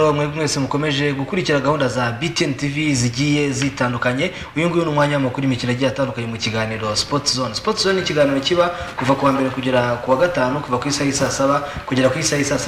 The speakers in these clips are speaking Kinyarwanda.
rero mwese mukomeje gukurikira gahunda za BTN TV zigiye zitandukanye. Uyu nguyu ni umwanya w'amakuru y'imikino agiye atandukanye mu kiganiro Sports Zone. Sports Zone ni ikiganiro kiba kuva ku wa mbere kugera ku wa gatanu, kuva ku isaha y'isa 7 kugera ku isaha y'isa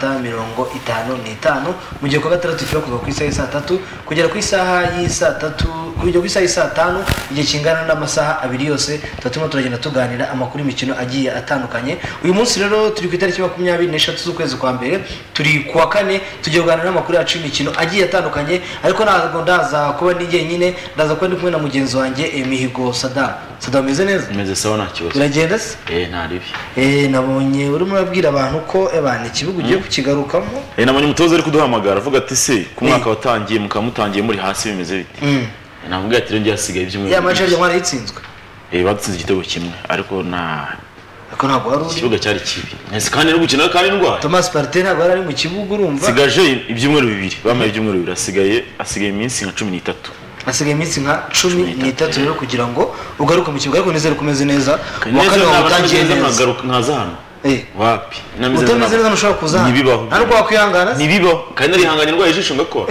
7:55 mu gihe ku wa gatandatu kiba kuva ku isaha y'isa 3 kugera ku isaha y'isa 3 kugera ku isaha y'isa 5 igihe kingana n'amasaha abiri yose turatuma turagenda tuganira amakuru y'imikino agiye atandukanye. Uyu munsi rero turi ku itariki 24 z'ukwezi kwa mbere, turi ku wa kane tugiye kuganira amakuru yacu y'imikino agiye atandukanye, ariko ntabwo ndaza kuba ndi jyenyine, ndaza kuba ndi kumwe na mugenzi wanjye Mihigo Saddam. Saddam meze neza? Meze sawa nta kibazo. Uragenda se? Ntaribi. Nabonye urimo urabwira abantu ko ebana ikibuga ugiye kukigarukamo. Nabonye umutoza ari kuduhamagara avuga ati se ku mwaka watangiye mukamutangiye muri hasi bimeze bite? Navuga ati rero hasigaye ibyumwe. Ya match y'amara yitsinzwe. Badutsinze igitego kimwe ariko ntabwo hari ikibuga cyari kibi. Nese kandi no gukina kandi ndwara. Thomas Partey ntabwo ari mu kibuga urumva. Sigaje ibyumweru bibiri, bamaye ibyumweru bibiri, asigaye iminsi nka 13. Asigaye iminsi nka 13 rero kugira ngo ugaruke mu kibuga, ariko nizere kumeze neza. Wakane watangiye neza nkaza hano. Wapi? Utameze neza ntushobora kuza hano. Nibibaho. Ariko wakwihangana? Nibibaho. Kandi narihanganye ndwaye ijisho ngakora.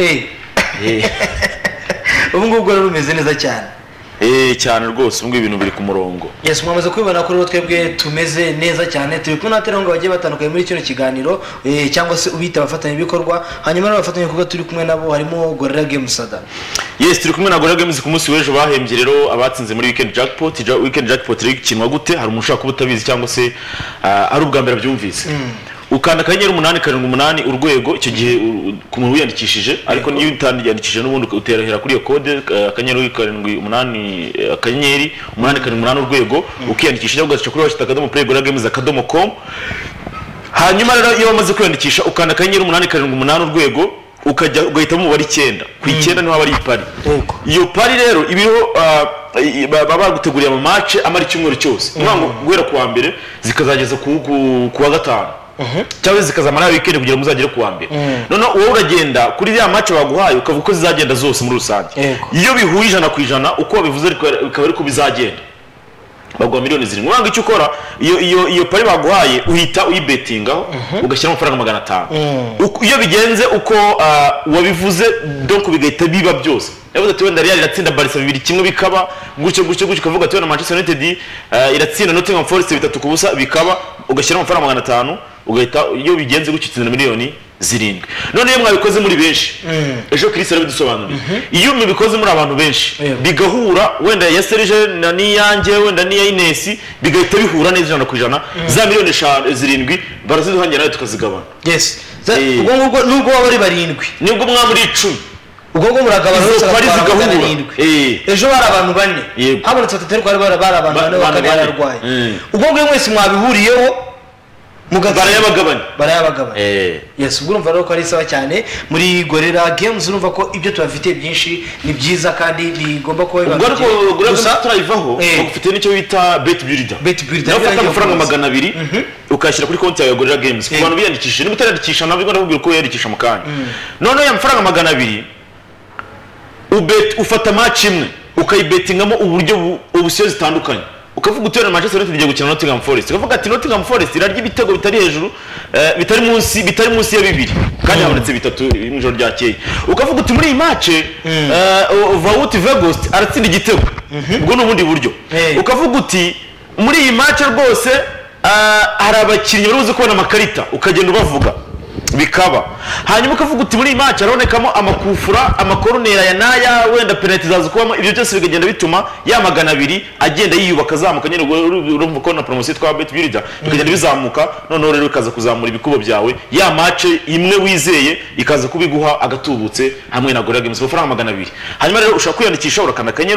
Ubu ngubwo rero rumeze neza cyane. Cyane rwose ubwo ibintu biri ku murongo. Yes, mwamaze kwibona ko rero twebwe tumeze neza cyane. Turi kumwe n'abaterankunga bagiye batandukanye muri kino kiganiro, cyangwa se ubita abafatanya ibikorwa. Hanyuma n'abafatanya ibikorwa turi kumwe nabo harimo Gorilla Games Sada. Yes, turi kumwe na Gorilla Games ku munsi w'ejo bahembye rero abatsinze muri weekend jackpot. Weekend jackpot rero ikinwa gute? Hari umushaka kuba utabizi cyangwa se ari ubwa mbere byumvise. Ukanda akanyenyeri 878 urwego icyo gihe ku muntu wiyandikishije, ariko niyo utandiyandikishije n'ubundi uterahera kuri iyo code akanyenyeri 78 akanyenyeri 878 urwego ukiyandikishije ugaca kuri www.playgorilagames.com. hanyuma rero iyo wamaze kwiyandikisha ukanda akanyenyeri 878 urwego ukajya ugahitamo umubare 9 ku 9 niho bari ipari. Iyo pari rero ibiriho baba baguteguriye ama match amari cyumweru cyose, ngo guhera ku wa mbere zikazageza ku wa gatanu. Cyangwa zikazamara weekend kugira muzagere ku wa mbere. None wowe uragenda kuri ya match baguhaye ukavuga ko zizagenda zose muri rusange. Iyo bihuye 100% uko babivuze bikaba ariko bizagenda. Bagwa miliyoni ziri. Mwanga icyo ukora iyo pari baguhaye uhita uyibetingaho ugashyira amafaranga 500. Iyo bigenze uko wabivuze donc bigahita biba byose. Yavuze ati wenda Real iratsinda Barca 2-1 bikaba gutyo kavuga ati wenda Manchester United iratsinda Nottingham Forest 3-0 bikaba ugashyira amafaranga 500 ugahita iyo bigenze gutyo itsinda miliyoni 7. None iyo mwabikoze muri benshi ejo Chris arabidusobanurira. Iyo mubikoze muri abantu benshi bigahura wenda ya Serge na niyange wenda niya Ines bigahita bihura neza 100% za miliyoni 7 baraziduhanye nayo tukazigabana. Yes. Ubwo nubwo wabari 7 nibwo mwamuri 10 ubwo muragabana zose pari zigahura. Ejo bari abantu 4 habonetse 3 kwari bari abantu 4 bakaba yararwaye. Ubwo mwese mwabihuriyeho barayabagabanya. Yes, ubwo urumva rero ko ari sawa cyane muri Gorilla Games. Urumva ko ibyo tubafitiye byinshi ni byiza kandi bigomba kuba biba. Ubwo ariko Gorilla turayivaho ufite nicyo bita Bet Builder. Ufata amafaranga 200 ukashyira kuri konti ya Gorilla Games. Ku bantu biyandikishije niba utarandikisha nabwo ndakubwira ko yandikisha mu kanya. None ya mafaranga 200 ufata match imwe ukayibetingamo uburyo ubusiyo zitandukanye. Ukavuga utera Manchester United igiye gukina Nottingham Forest. Ukavuga ati Nottingham Forest irarya ibitego bitari hejuru bitari munsi ya 2 kandi habonetse 3 mu joro ryakeye. Ukavuga uti muri iyi match Wout Weghorst aratsinda igitego. Ubwo n'ubundi buryo. Ukavuga uti muri iyi match rwose hari abakinnyi baruzi kubona amakarita ukagenda ubavuga bikaba. Hanyuma ukavuga uti muri match arabonekamo amakufura amakoronera ya naya wenda penalty zazo kubamo. Ibyo byose bigagenda bituma ya 200 agenda yiyubaka zamuka nyine urumva ko na promotion twa Bet Builder bigagenda bizamuka. None rero ikaza kuzamura ibikubo byawe ya match imwe wizeye ikaza kubiguha agatubutse hamwe na Gorilla Games amafaranga 200. Hanyuma rero ushaka kwiyandikisha urakanda akanyenyeri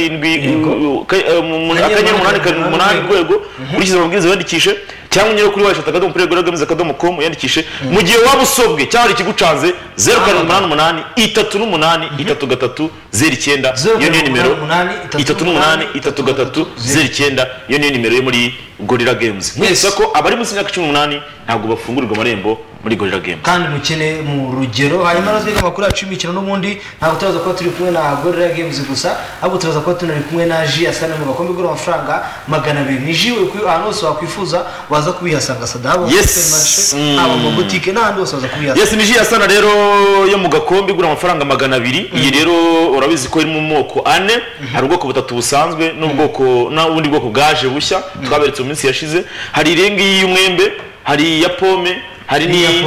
878 rwego urikiza amabwiriza wandikishe cyangwa nyero kuri www.playgorilagames.com yandikishe. Mu gihe waba usobwe cyangwa ikigucanze 088 38 33 09 iyo ni nimero 38 33 09 iyo ni nimero yo muri Gorilla Games. Mwese ko abari munsi y'imyaka 18 ntabwo bafungurirwa amarembo muri Gorilla Games kandi mukene mu rugero. Hanyuma natwe amakuru yacu y'imikino n'ubundi ntabwo turaza kuba turi kumwe na Gorilla Games gusa, ahubwo turaza kuba tunari kumwe na Ji Asana mu gakombe igura amafaranga 200. Ni Ji ahantu hose wakwifuza waza kubihasanga Sadabo haba mu boutique n'ahandi hose waza kubihasanga. Yes, ni Ji Asana rero yo mu gakombe igura amafaranga 200. Iyi rero urabizi ko iri mu moko ane, hari ubwoko butatu busanzwe n'ubwoko n'ubundi bwoko bwaje bushya twaberetse mu minsi yashize. Hari irengi y'umwembe, hari ya pome, hari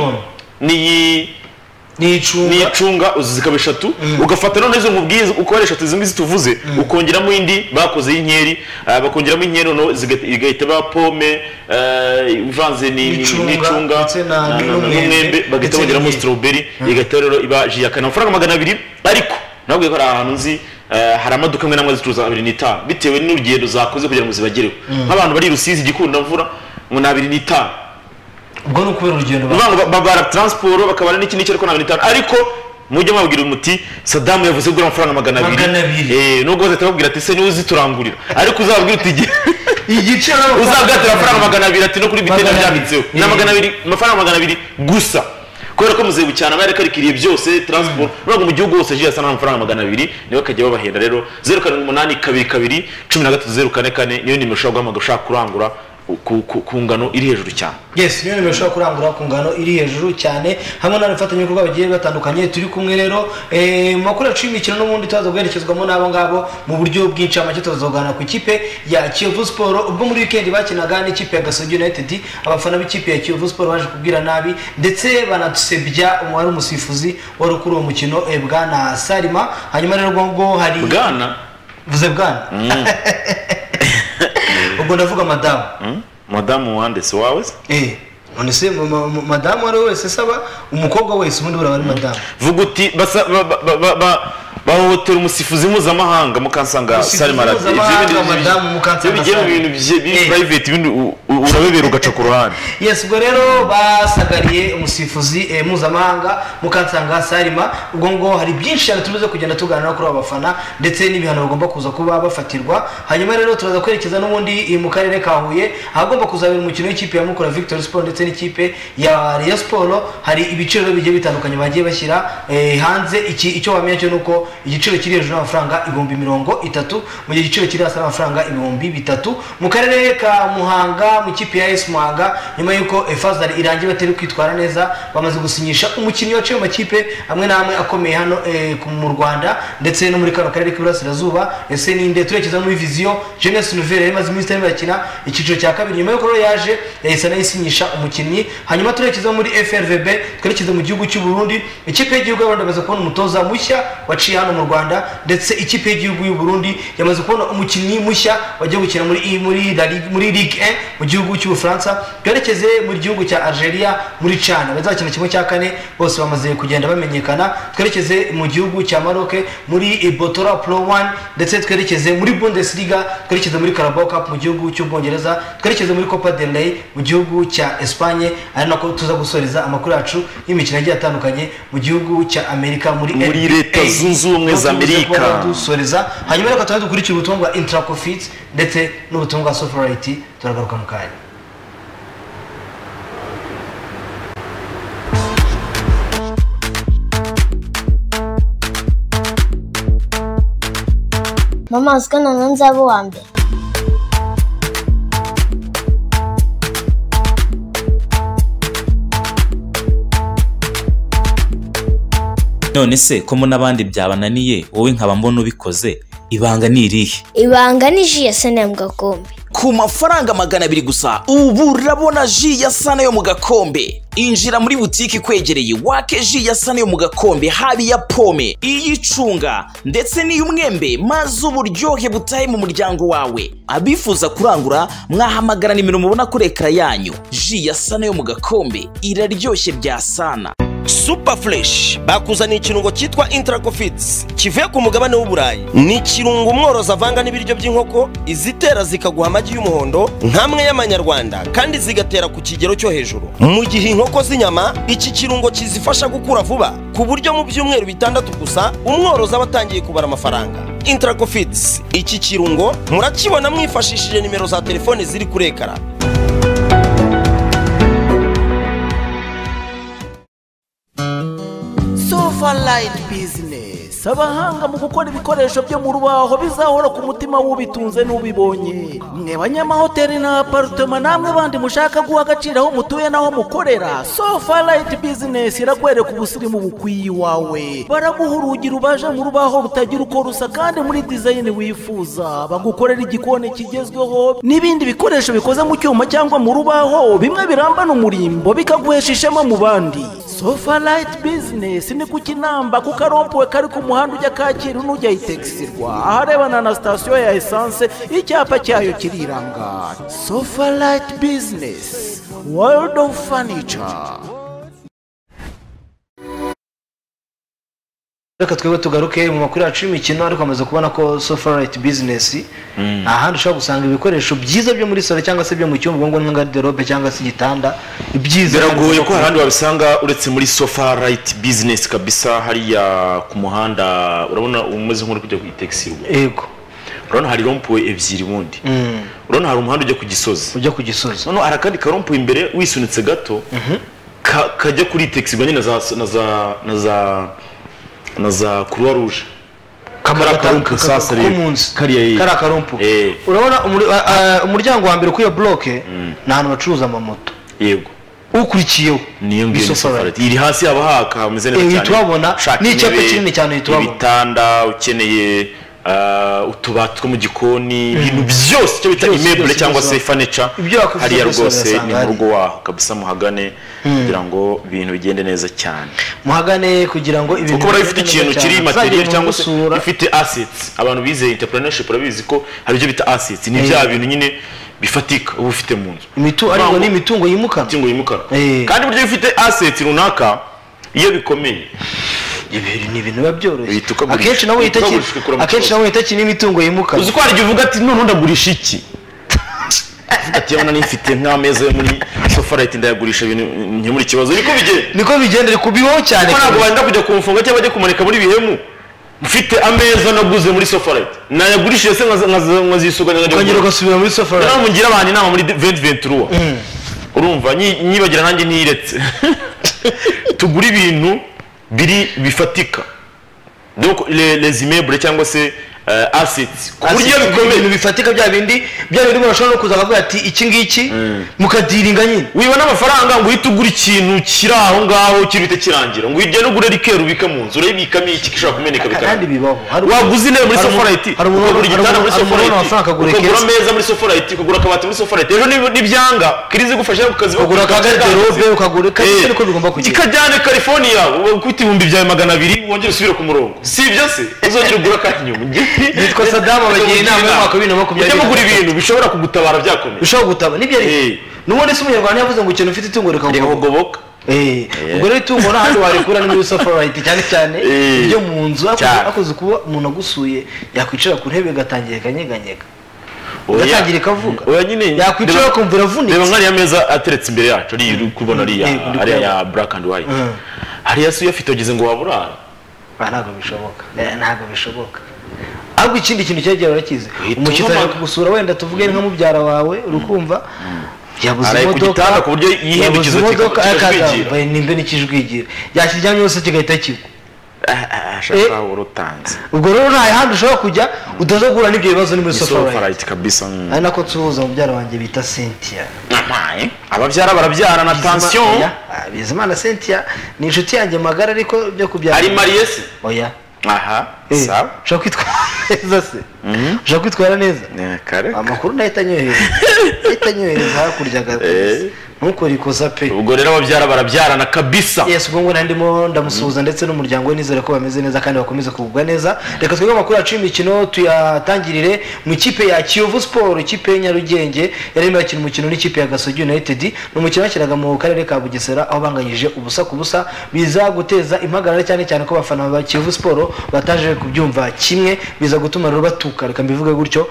n'icunga zikaba 3 ugafata none izo nkubwiza uko ari 3 zimwe zituvuze ukongeramo indi bakoze y'inkeri bakongeramo inkeri no zigahita ba pome ivanze n'icunga n'umwembe bagahita bongeramo strawberry igahita rero iba Ji Asana amafaranga 200. ariko nabwo ko ari ahantu nzi hari amaduka amwe namwe zicuruza 250 bitewe n'urugendo zakoze kugira ngo zibagereho nk'abantu bari Rusizi Gikunda mvura ngo 250. ubwo no kubera urugendo babara transport bakabara n'iki n'icyo ariko 250. ariko mujye mwabwira umuti Saddam yavuze gura amafaranga 200 nubwo bazatababwira ati se ni uziturangurira ariko uzabwira uti igiciro uzagatira amafaranga 200 ati no kuri bitenda byanditseho na 200 amafaranga 200 gusa kubera ko muzebu cyane abareka rikiriye byose transport nubwo mu gihugu hose Ji Asana amafaranga 200 niwe kajya babahenda rero 078222 1304 niyo nimero ushobora guhamagara ushaka kurangura ku ngano iri hejuru cyane. Yes, niyo nimero ushobora kurangura ku ngano iri hejuru cyane hamwe n'abafatanyabikorwa bagiye batandukanye turi kumwe rero makuru yacu y'imikino n'ubundi tuzaza guherekezwamo n'abo ngabo mu buryo bw'incamake tuzogana ku ikipe ya Kiyovu Sport ubwo muri weekend bakinaga n'ikipe ya Gasogi United. Abafana b'ikipe ya Kiyovu Sport baje kubwira nabi ndetse banatusebya umwari umusifuzi wari kuri uwo mukino Bwana Salima. Hanyuma rero ngo hari Bwana vuze Bwana ubwo ndavuga madamu wandese wawe none se madamu wari wese saba umukobwa wese ubundi bari madamu vuga uti bahohotera umusifuzi mpuzamahanga mukansanga Salima Radio bigiye mu bintu private ibindi urabebera ugaca ku ruhande. Yes, ubwo rero basagariye umusifuzi mpuzamahanga mukansanga Salima. ubwo ngo hari byinshi cyane tumaze kugenda tuganira kuri abafana ndetse n'ibihano bagomba kuza kuba bafatirwa. Hanyuma rero turaza kwerekeza n'ubundi mu karere ka Huye ahagomba kuzabera umukino w'ikipe ya Mukura Victory Sport ndetse n'ikipe ya Rayon Sport. Hari ibiciro bigiye bitandukanye bagiye bashyira hanze. Icyo wamenya cyo nuko igiciro kiri hejuru y'amafaranga 30,000 mu gihe igiciro kiri hasi y'amafaranga 3,000 mu karere ka Muhanga mu kipe ya AS Muhanga. Nyuma yuko Fazal irangiye batari kwitwara neza bamaze gusinyisha umukinnyi waciye mu makipe amwe namwe akomeye hano mu Rwanda ndetse no muri kano karere k'Iburasirazuba. Ese ninde turekeza muri Vision Jeunesse Nouvelle imaze iminsi itari bakina icyiciro cya kabiri. Nyuma yuko yaje yahise anayisinyisha umukinnyi. Hanyuma turekeza muri FRVB twerekeza mu gihugu cy'u Burundi. Ikipe y'igihugu y'u Rwanda yamaze kubona umutoza mushya waciye hano mu Rwanda ndetse ikipe y'igihugu y'u Burundi yamaze kubona umukinnyi mushya wagiye gukina muri Ligue 1 mu gihugu cy'u Bufaransa. Twerekeze mu gihugu cya Algeria muri Chan bazakina kimwe cya kane bose bamaze kugenda bamenyekana. Twerekeze mu gihugu cya Maroc muri Botola Pro 1 ndetse twerekeze muri Bundesliga. Twerekeze muri Carabao Cup mu gihugu cy'Ubwongereza. Twerekeze muri Copa del Rey mu gihugu cya Espagne. ari nako tuza gusoreza amakuru yacu y'imikino agiye atandukanye mu gihugu cya Amerika muri Leta Zunze Ubumwe za Amerika dusoreza. Hanyuma reka tuze dukurikira ubutumwa bwa Intracofit ndetse n'ubutumwa bwa Soforite. Turagaruka mu kanya. Mama usikana na nzabo wa mbere. None se ko mo nabandi byabananiye wowe nkaba mbona ubikoze ibanga ni irihe? Ibanga ni Ji Asana mu gakombe. Ku mafaranga 200 gusa ubu urabona Ji Asana yo mu gakombe. Injira muri butiki kwegereye wake Ji Asana yo mu gakombe habi ya pome iyicunga ndetse n'iyumwembe maze uburyohe butaye mu muryango wawe. Abifuza kurangura mwahamagara nimero mubona kuri ekara yanyu. Ji Asana yo mu gakombe iraryoshye bya sana. Super Fresh bakuzaniye ikirungo cyitwa Intracofits kivuye ku mugabane w'Uburayi. Ni ikirungo umworozi avanga n'ibiryo by'inkoko izitera zikaguha amagi y'umuhondo nkamwe y'amanyarwanda kandi zigatera ku kigero cyo hejuru. Mu gihe inkoko z'inyama iki kirungo kizifasha gukura vuba ku buryo mu byumweru 6 gusa umworozi abatangiye kubara amafaranga. Intracofits iki kirungo murakibona mwifashishije nimero za telefone ziri kuri ekara. Sofa Light Business, abahanga mu gukora ibikoresho byo mu rubaho bizahora ku mutima w'ubitunze n'ubibonye. Mwe banyamahoteli na apartment namwe bandi mushaka guha agaciro aho mutuye naho mukorera, Sofa Light Business irakwereka ubusirimu bukwiye iwawe. Baraguha urugi rubaje mu rubaho rutagira uko rusa kandi muri design wifuza. Bagukorera igikoni kigezweho n'ibindi bikoresho bikoze mu cyuma cyangwa mu rubaho, bimwe birambana umurimbo bikaguhesha ishema mu bandi. Sofa Light Business ni ku Kinamba ku karompuwe kari ku muhanda ujya Kacyiru n'ujya Itexirwa aharebana na sitasiyo ya essence, icyapa cyayo kiriranga. Sofa Light Business, World of Furniture. Reka twebwe tugaruke mu makuru yacu y'imikino, ariko amaze kubona ko Sofa Light Business ahandi ushobora gusanga ibikoresho byiza byo muri salo cyangwa se byo mu cyumba ngo nka garderobe cyangwa se igitanda ibyiza. Biragoye ko ahandi wabisanga uretse muri Sofa Light Business kabisa. Hariya ku muhanda urabona umeze nk'uri kujya ku Itexirwa. Yego. Urabona hari rompuwe ebyiri bundi. Urabona hari umuhanda ujya ku Gisozi. Ujya ku Gisozi. None hari akandi karompuwe imbere wisunitse gato kajya kuri Itexirwa nyine na za Croix Rouge. Kamara karumpu sasa kariya karumpu. Urabona umuryango wa mbere ku iyo bloke n'ahantu bacuruza amamoto. Yego. Ukurikiyeho niyo ngiyo Sofa Light iri hasi haba haka hameze neza cyane. Turabona n'icyapa kinini cyane turabona. Ibitanda ukeneye utubati two mu gikoni, ibintu byose cyo bita immeuble cyangwa se furniture. Hariya rwose ni mu rugo waho kabisa, muhagane kugira ngo ibintu bigende neza cyane. Muhagane kugira ngo ibintu kuko bifite ikintu kiri material cyangwa se bifite assets. Abantu bize entrepreneurship barabizi ko hari ibyo bita assets, ni bya bintu nyine bifatika uba ufite mu nzu. Ariko ni imitungo yimukana. Kandi buryo bifite assets runaka iyo bikomeye ibiri ni ibintu babyoroshye. Akenshi nawe yitaki n'imitungo yimukana. Uzi ko hari uvuga ati none ndagurisha iki? Ati yabona nifite nk'ameza yo muri Sofa Light ndayagurisha ibintu nke muri kibazo. Niko bigenda kubiho cyane. Ko ntabwo banda kujya kumfunga cyangwa bajye kumanika muri bihemu. Mfite ameza naguze muri Sofa Light nayagurishije se nkazisuganya nkongera ugasubira muri Sofa Light. Namugira abantu inama muri 2023. Urumva nyibagira nanjye ntiretse. Tugura ibintu biri bifatika, donc les immeubles cyangwa se assets ku buryo bikomeye bifatika bya bindi barashobora no kuza bakavuga ati iki ngiki mukadiringa nyine. Wibona amafaranga ngo uhite ugura ikintu kiri aho ngaho kirite kirangira ngo ujye no gura rikeru bika mu nzu urabikamo iki gishobora kumeneka bikaba. Kandi bibaho waguze intebe muri Sofa Light, ugura igitanda muri Sofa Light, ugura ameza muri Sofa Light, ugura akabati muri Sofa Light. Ejo nibyanga kirizi gufasha ku kazi, ugura ka garderobe ukagura kandi niko bigomba kugenda. Ikajyane California ukubita 200,200 wongera usubire ku murongo. Si ibyo se uzongera ugura ka inyuma. Nitwa Sadama bagiye inama y'umwaka 2020. Ujya mugura ibintu bishobora kugutabara byakomeye. Bishobora gutaba nibyo ari. Nuwone se umunyarwanda yavuze ngo ikintu ufite itungo rikagoboka. Ubwo rero itungo n'ahandi warekura ni muri Sofa Light cyane ibyo mu nzu akoze kuba umuntu agusuye yakwicara ku ntebe gatangiye kanyeganyega. Gatangiye kavuga. Yakwicara kumvira vunitse. Reba nkari ameza ateretse imbere yacu ari kubona ari ya black and white. Hari yasu yafite ogeze ngo waburara. Ntabwo bishoboka. Ahubwo ikindi kintu cyagera urakize. Umukitari kugusura wenda tuvuge nka mubyara wawe urukumva yabuze imodoka ku buryo yihindukiza kikajwigira. Nimbe nikijwigira. Yakiryamye yose kigahita kigwa. Ashaka urutanze. Ubwo rero nta handi ushobora kujya utazogura n'ibyo bibazo ni muri Sofa Light kabisa. Ari nako tubuza mubyara wanjye bita Cynthia. Ababyara barabyara na tension. Bizimana Cynthia ni inshuti yanjye magara ariko byo kubyara. Ari Marius? Oya. Aha. Sawa. Ushaka kwitwara neza se? Ushaka kwitwara neza? Kare. Amakuru ndahita nyohereza hakurya gato. Ntukore ikosa pe. Ubwo rero ababyara barabyarana kabisa. Yes, ubwo ngo ndimo ndamusuhuza ndetse n'umuryango we nizere ko bameze neza kandi bakomeza kugubwa neza. Reka twige amakuru yacu y'imikino tuyatangirire mu ikipe ya Kiyovu Sport, ikipe ya Nyarugenge yarimo yakina umukino n'ikipe ya Gasogi United. N'umukino wakiraga mu karere ka Bugesera aho banganyije ubusa ku busa, biza guteza impagarara cyane ko bafana ba Kiyovu Sport bataje kubyumva kimwe, biza gutuma rero batuka, reka mbivuge gutyo,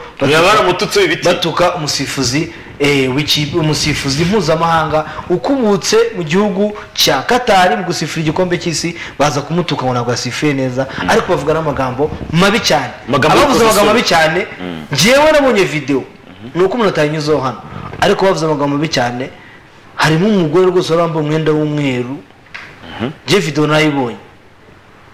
batuka umusifuzi umusifuzi mpuzamahanga ukubutse mu gihugu cya Qatar mu gusifira igikombe cy'isi, baza kumutuka ngo ntabwo asifuye neza, ariko bavuga n'amagambo mabi cyane. Abavuze amagambo mabi cyane ngewe nabonye video nuko umuntu atanyuzeho hano, ariko bavuze amagambo mabi cyane. Harimo umugore rwose wambaye umwenda w'umweru, je video nayibonye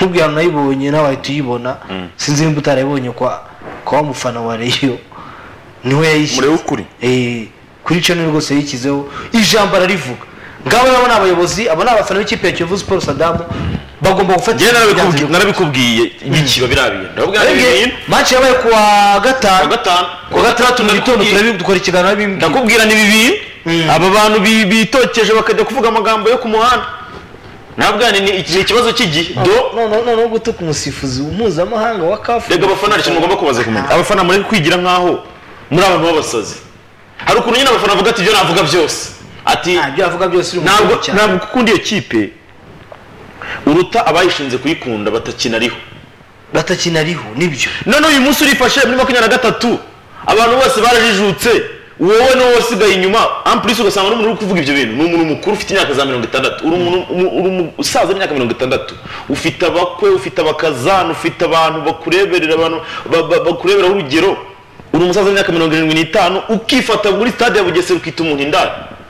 nkubwira nayibonye nawe ahita uyibona sinzi nimba utarayibonye kwa mufana wa Rayon niwe yayishyize murebe ukuri kuri channel rwose yikizeho ijambo ararivuga ngabo nabo n'abayobozi abo n'abafana b'ikipe ya Kiyovu Sport Saddam bagomba gufata narabikubwiye ikiba birabiye ndababwira ibintu match yabaye kuwa gatandatu mu gitondo dukora ikiganiro bimbwiye ndakubwira ni bibi aba bantu bitokeje bakajya kuvuga amagambo yo ku muhanda ntabwo ni ikibazo cy'igihe no gutuka umusifuzi mpuzamahanga wa CAF rega abafana ikintu ngomba kubaza kumenya abafana muri kwigira nkaho muri abantu b'abasazi hari ukuntu nyine abafana bavuga ati ibyo navuga byose ati ibyo avuga byose ntabwo kukundi iyo kipe uruta abayishinze kuyikunda batakinariho nibyo none uyu munsi urifashe muri 23 abantu bose barajijutse wowe no wasigaye inyuma amplis ugasanga n'umuntu uri kuvuga ibyo bintu n'umuntu mukuru ufite imyaka za 60 uri usaza imyaka 60 ufite abakwe ufite abakazana ufite abantu bakureberera abantu bakurebera urugero uri umusaza w'imyaka 75 ukifata muri stade ya Bugesera ukita umuntu indaya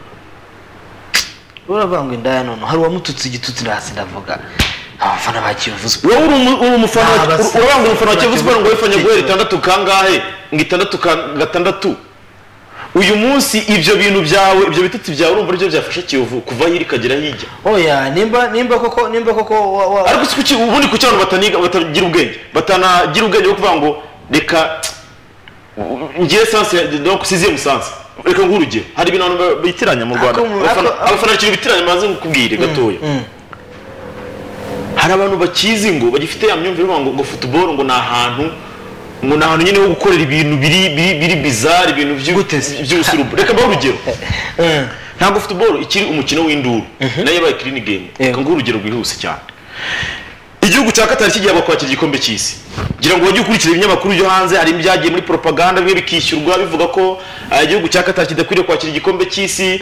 uravanga indaya none hari uwamututse igitutsi hasi ndavuga abafana ba Kiyovu Sport wowe uri umufana uravanga umufana wa Kiyovu Sport ngo wifanye guhera 6 kangahe ngo 6 uyu munsi ibyo bintu byawe ibyo bitutsi byawe urumva aribyo byafasha Kiyovu kuva hiri kagera hijya oya nimba koko ariko kuki ubundi ku cyano batagira ubwenge bwo kuvuga ngo reka ngire sanse donc sixième sanse reka ngurugero hari ibintu bitiranya mu Rwanda abafana ikintu bitiranya maze nkubwire gatoya hari abantu bakizi ngo bagifite amyumvire ngo football ngo nahantu nyine ho gukorera ibintu biri bizarre ibintu by'ubusurubu reka baho urugero ntabwo football ikiri umukino w'induru nayo yabaye clean game reka ngurugero rwihuse cyane igihugu cya Qatar kigiye kwakira igikombe cy'isi gira ngo wajye ukurikira ibinyamakuru byo hanze hari ibyagiye muri propaganda bimwe bikishyurwa bivuga ko igihugu cya Qatar kidakwiriye kwakira igikombe cy'isi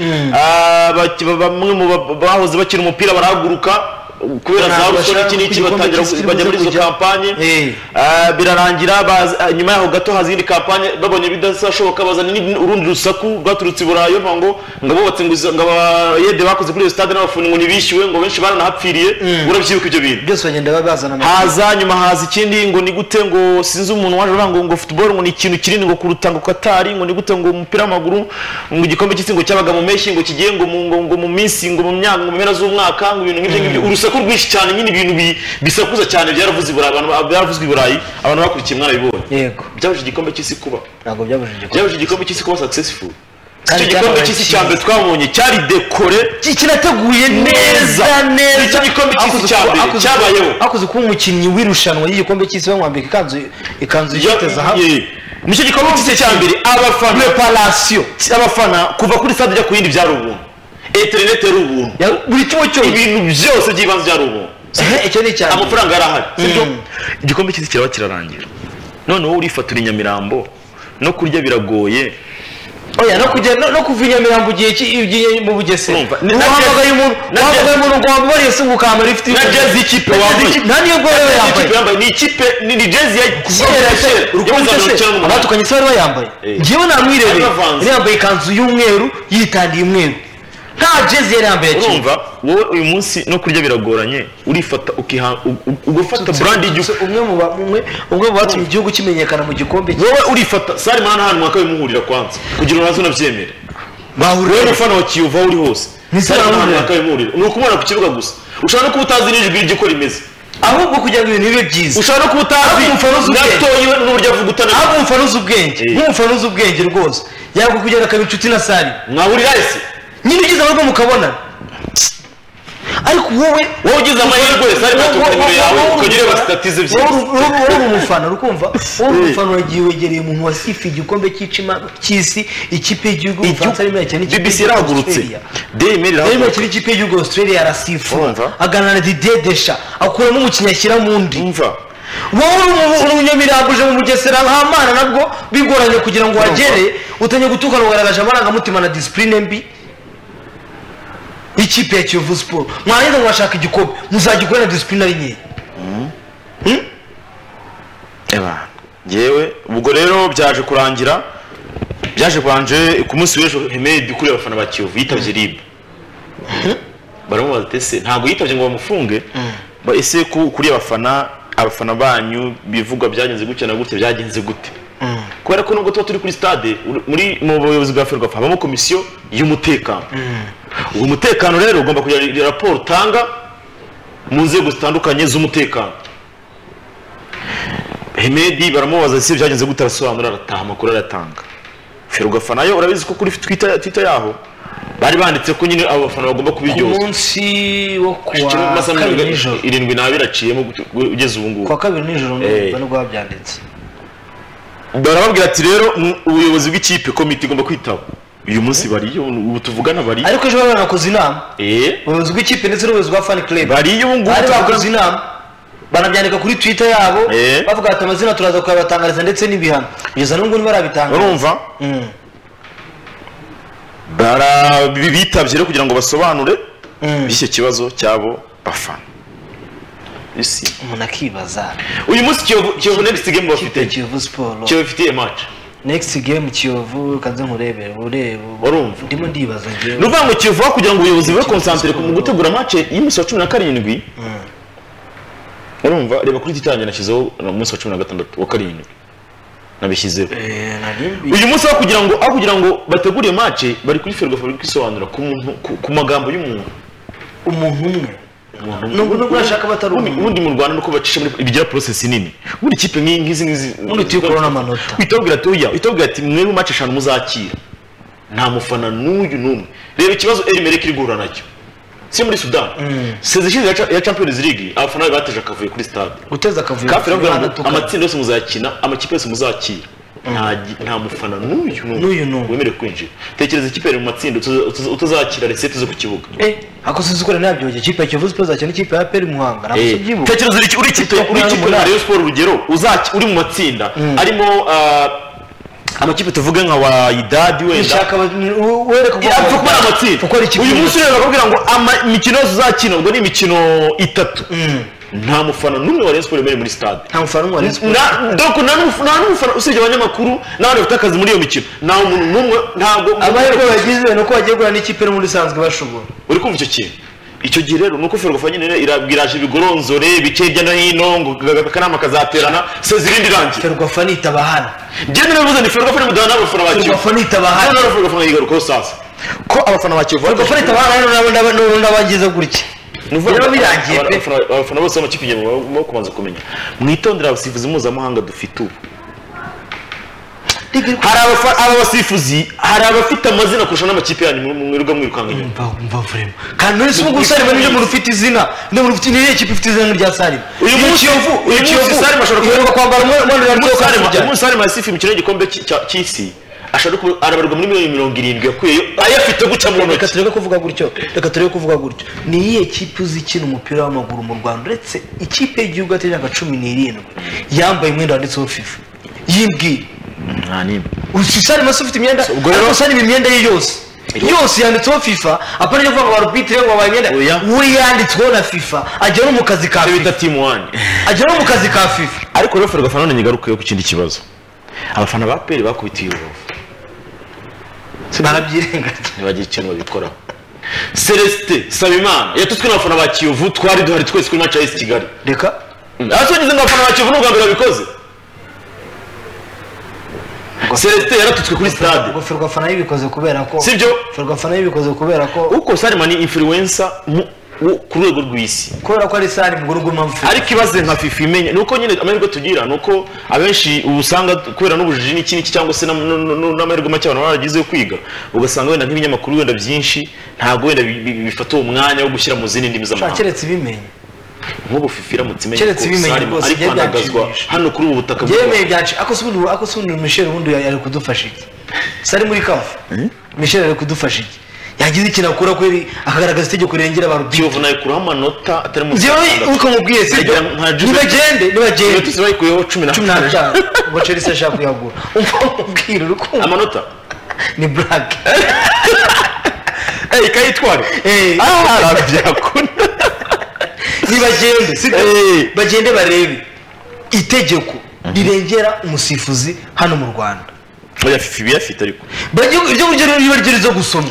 bamwe mu bahoze bakina umupira barahaguruka kubera za ruswa n'iki batangira bajya muri izo kampanye birarangira nyuma yaho gato hazindi kampanye babonye bidashoboka bazana urundi rusaku rwaturutse i Burayi ngo bubatse ngo abayede bakoze kuri iyo stade n'abafuni ngo ntibishyuwe ngo benshi baranahapfiriye urabyibuka ibyo bintu byose bagenda babazana haza nyuma haza ikindi ngo ni gute ngo sinzi umuntu waje uvuga ngo football ngo ni ikintu kinini ngo kuruta ngo Qatar ngo ni gute ngo umupira w'amaguru ngo igikombe cy'isi ngo cyabaga mu mpeshyi ngo kigiye ngo mu minsi ngo mu myaka ngo mu mpera z'umwaka ngo ibintu nk'ibyo urusaku rwinshi cyane nyine ibintu bisakuza cyane byaravuzwe i Burayi abantu bakurikiye mwana bibonye yego byabuje igikombe cy'isi kuba ntabwo byabuje igikombe cy'isi kuba successful icyo gikombe cy'isi cya mbere twabonye cyari dekore kinateguye neza icyo gikombe cy'isi cya mbere cyabayeho hakuze kuba umukinnyi wirushanwa y'igikombe cy'isi bamwambika ikanzu ifite zahabu nicyo gikombe cy'isi cya mbere abafana kuva kuri stade ujya ku yindi byari ubuntu eterinete ari ubuntu buri kimwe cyose ibintu byose by'ibanze byari ubuntu icyo ni cyane amafaranga yarahari sibyo igikombe cy'isi kiraba kirarangira none wowe urifatura Nyamirambo no kurya biragoye oya no kuva Nyamirambo ugiye mu Bugesera uhamagaye umuntu ngo wamubariye se ukamara ifite na jezi ikipe wambaye nta niyo gore yambaye ni ikipe ni jezi ya kera abatukanye se bari bayambaye ngewe namwirebeye yari yambaye ikanzu y'umweru yitandiye umweru nta jezi yari yambaye urumva wowe uyu munsi no kurya biragoranye urifata ugufata brand y'igihugu umwe mu batumye igihugu kimenyekana mu gikombe wowe urifata sari mana hano mwaka wimuhurira kwanza kugira ngo nazo unabyemere bahuriye n'ufana wa Kiyovu uri hose ni sari mana mwaka wimuhurira ni ukumubona ku kibuga gusa ushaka no kuba utazi n'ijwi ry'uko rimeze ahubwo kugira ngo ibintu bibe byiza ushaka no kuba utazi natoye n'uburyo avuga utana ahubwo umufana ubwenge nk'umufana uzi ubwenge rwose yabwo kugera akaba inshuti na sari mwahurira ese nyine ugize amahirwe mukabonana ariko wowe ugize amahirwe sari matukanye yawe ukagira abastatize bye wowe umufana urukumva wowe umufana wagiye wegereye umuntu wasifiye igikombe cy'isi ikipe y'igihugu Ubufaransa arimo yakina BBC yarahagurutse Daily Mail yakina ikipe y'igihugu Australia yarasifu aganana Didier Deschamps akuramo umukinnyi ashyira mu ndi wowe umunyamirambo uje mu Bugesera nk'amana nabwo bigoranye kugira ngo wagere utanye gutukana ugaragaje amarangamutima na discipline mbi ikipe ya Kiyovu Sport mwarangiza mwashaka igikombe muzagikora na disciplinary nke yewe ubwo rero byaje kurangira ku munsi w'ejo Hemed kuri abafana ba Kiyovu yitabye RIB baramubaza ese ntabwo yitabye ngo bamufunge ese kuri abafana banyu bivugwa byagenze gutya na gutya byagenze gute kubera ko nubwo tuba turi kuri stade mu buyobozi bwa Ferwafa habamo komisiyo y'umutekano uwo mutekano rero ugomba kugira raporo utanga mu nzego zitandukanye z'umutekano. Hemedi baramubaza ese byagenze gute arasobanura arataha amakuru aratanga. Ferwafa nayo urabizi ko kuri Twitter yaho bari banditse ko nyine abo bafana bagomba kubiryoza ku munsi wo kuwa kabiri nijoro 7 aciyemo ugeze ubu ngubu kuwa kabiri nijoro n'ubwo babyanditse barababwira ati rero ubuyobozi bw'ikipe komite igomba kwitaba uyu munsi bariyo ubu tuvugana bari ariko ejo banakoze inama ubuyobozi bw'ikipe ndetse n'ubuyobozi bwa fan club bariyo ubu ngubu bari bakoze inama banabyandika kuri Twitter yabo bavuga ati amazina turaza kuyabatangariza ndetse n'ibihano kugeza n'ubwo barabitanga urumva bitabye rero kugira ngo basobanure bishye kibazo cyabo bafana isi umuntu akibaza uyu munsi Kiyovu next game bafite Kiyovu Sport Kiyovu ifite match next game Kiyovu kanze nkurebere urumva ndimo ndibaza ngewe nuvuga ngo Kiyovu kugira ngo ubuyobozi bwe concentrate mu gutegura match y'umunsi wa 17 urumva reba kuri titange nashyizeho umunsi wa 16 wa 7 nabishyizeho uyu munsi kugira ngo bategure match bari kuri Ferwafa bari kwisobanura ku magambo y'umuntu umwe nubwo urashaka batari ubundi mu Rwanda nuko bacisha muri ibigira process nini muri kipe nk'izi muri tiyo corona manota itobwira ati mwe mu match 5 muzakira nta mufana n'uyu numwe rero ikibazo Elimere kiri guhura nacyo si muri Sudan sezishize ya Champions League abafana bateje akavuye kuri stade guteza akavuye amatsinda yose muzakina amakipe yose muzakira nta mufana n'uyu wemere kwinjira tekereza ikipe mu matsinda utazakira reset zo ku kibuga ako sizukore nabyo ikipe ya Kiyovu Sport zakina ikipe ya PL Muhanga nabyo tekereza uri ikipe ya Rayon Sport urugero uri mu matsinda arimo amakipe tuvuge nka wa Idadi wenda wereka ko ari amatsinda uyu munsi rero bakubwira ngo imikino yose uzakina ubwo ni imikino 3 nta mufana n'umwe wa Rayon Sport muri stade nta mufana n'umwe wa Rayon Sport donc nta n'umufana usibye abanyamakuru n'abandi bafite akazi muri iyo mikino nta umuntu n'umwe ntabwo abayeko bagize nuko bagiye gura n'ikipe muri sanzwe bashobora uri kumva icyo kintu icyo gihe rero nuko Ferwafa nyine irabwiraje bigoronzore bice hirya no hino ngo akanama kazaterana sezirindi rangi Ferwafa nitabahana gende navuze ni Ferwafa ni mudana abafana ba Kiyovu Ferwafa nitabahana Ferwafa yigaruka sasa ko abafana ba Kiyovu Ferwafa nitabahana nabo ndabangize gutya nuvuga birangiye abafana bose amakipe nyemo mo kubanza kumenya mwitondera abasifuzi mpuzamahanga dufite ubu hari abasifuzi hari abafite amazina kurusha n'amakipe yanyu mwiruga mwirukanga inyuma mva vrema kandi nese ubu Salima niyo muntu ufite izina niyo muntu ufite niyo kipe ifite izina rya Salima uyu munsi Salima ashobora kwambara umwenda wa Salima yasifu imikino y'igikombe cy'isi ashobora arabarwa muri 70 yakuyeyo ayafite guca mu ntoki reka tureke kuvuga gutyo ni iyihe kipe uzikina umupira w'amaguru mu Rwanda uretse ikipe y'igihugu y'imyaka 17 yambaye umwenda wanditseho FIFA yimbwira nani usisari maso ufite imyenda ariko sari imyenda ye yose yanditseho FIFA apana yo kuvuga arbitre ngo abanyenda we yanditseho na FIFA ajya no mu kazi ka FIFA team 1 ajya no mu kazi ka FIFA ariko rero Ferwafa none nyigaruke ku kindi kibazo abafana ba PL bakubitiye uruvu barabyirengaje bagiye ikintu babikora Celeste Sabimana yatutswe n'abafana ba Kiyovu twari duhari twese kuri match ya Kigali reka asogeze n'abafana ba Kiyovu n'ubwa mbere babikoze Celeste yaratutswe kuri stade Ferwafa nayo bikoze kubera ko sibyo Ferwafa nayo bikoze kubera ko uko Salima ni influencer ku rwego rw'isi kubera ko ari Salima mu rugo mpamvu ariko ibaze nka FIFA imenye nuko nyine amahirwe tugira nuko abenshi ubusanga kubera n'ubujiji n'iki cyangwa se n'amahirwe make abantu baragize kwiga ugasanga wenda nk'ibinyamakuru wenda byinshi ntago wenda bifata uwo mwanya wo gushyira mu zindi ndimi z'amahanga keretse bimenye nk'ubu FIFA iramutse imenye keretse bimenye rwose ariko andagazwa hano kuri ubu butaka yemeye byacu ako sundi Michel ubundi yari kudufasha iki sari muri kafu Michel yari kudufasha iki yagize ikintu akora kweri akagaragaza itegeko rirengera abantu Kiyovu nayo kuraho amanota atari mu Kiyovu uko mubwiye se nibagende tuzayikuyeho 15 ngo Chelsea ashaka kuyagura umubwira urukundo amanota ni black kayitware byakunda nibagende bagende barebe itegeko rirengera umusifuzi hano mu Rwanda oya fifi biyafite ariko ibyo buryo rero biba ryo gusoma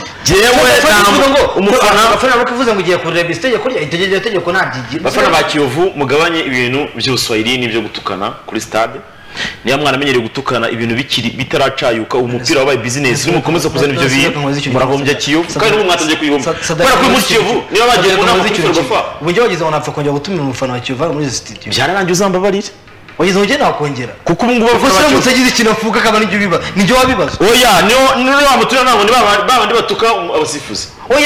umufana abafana bakivuze ngo ugiye kureba itegeko rya itegeko ntabyigira abafana ba Kiyovu mugabanye ibintu by'ubuswahili n'ibyo gutukana kuri stade niyo mwana amenyereye gutukana ibintu bikiri bitaracayuka umupira wabaye business nimukomeza kuzana ibyo bintu murahombya Kiyovu kandi ubu mwatangiye kuyihomba kubera ko muri Kiyovu niba bagiye mu nama kuferwafa uburyo wagize ngo napfa kongera gutumira umufana wa Kiyovu muri izi studio byararangiye uzambabarira wagize ngo ugende wakongera kuko ubu ngubu abafana bacu utagize ikintu avuga akaba n'ibyo biba nibyo wabibaza oya niyo wamutura ntabwo ni babandi batuka abasifuzi oya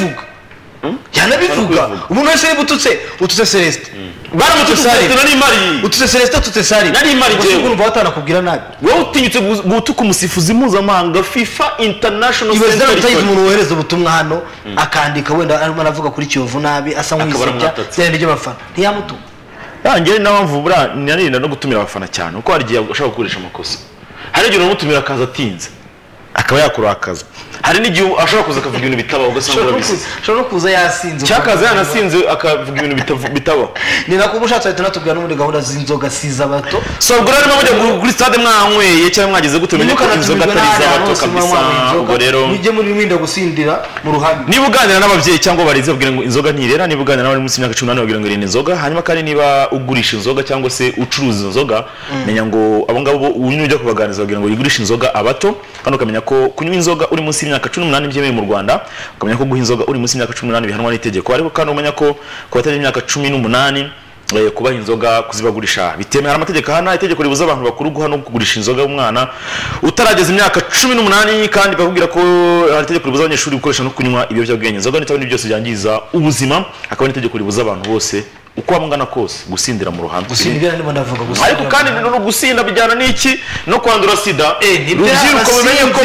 yanabivuga umuntu wese ututse Celeste baramututse n'imari ututse Celeste ututse Sari nari imari je urumva watanakubwira nabi wowe utinyutse gutuka umusifuzi mpuzamahanga FIFA International Center utagize umuntu wohereza ubutumwa hano akandika wenda arimo aravuga kuri Kiyovu nabi asa nk'isebya cyane n'ibyo bafana ntiyamutuka yanjye n'abamvu bura narinda no gutumira abafana cyane uko hari gihe ushaka gukoresha amakosa hari igihe umutumira akaza atinze akaba yakurakaza hari n'igihe ashobora kuza akavuga ibintu bitabaho ugasanga urabizi ashobora no kuza yasinze cyakaza yanasinze akavuga ibintu bitabaho ni nako ubushatse ahita natubwira no muri gahunda z'inzoga siza bato so ubwo rero mujya kuri stade mwanyweye cyangwa mwagize gutumenya ko inzoga atari iz'abato kabisa ubwo rero mujye muri mwinda gusindira mu ruhame niba uganira n'ababyeyi cyangwa barize babwira ngo inzoga ntirera niba uganira n'abari munsi y'imyaka 18 babwira ngo irinde inzoga hanyuma kandi niba ugurisha inzoga cyangwa se ucuruza inzoga menya ngo abo ngabo unyujya kubaganiza babwira ngo yigurisha inzoga abato kandi ukamenya ko kunywa inzoga uri munsi y'imyaka 18 byemewe mu Rwanda ukamenya ko guha inzoga uri munsi y'imyaka 18 bihanwa n'itegeko ariko kandi umenya ko ku batari imyaka 18 kubaha inzoga kuzibagurisha bitemewe hari amategeko hana itegeko ribuza abantu bakuru guha no kugurisha inzoga umwana utarageza imyaka 18 kandi bakubwira ko hari itegeko ribuza abanyeshuri gukoresha no kunywa ibiyobyabwenge inzoga n'ibindi byose byangiza ubuzima akaba n'itegeko ribuza abantu bose uko wamungana kose gusindira mu ruhame gusindira ndimo ndavuga gusindira ariko kandi no gusinda bijyana n'iki no kwandura sida rubyiruko bimenye ko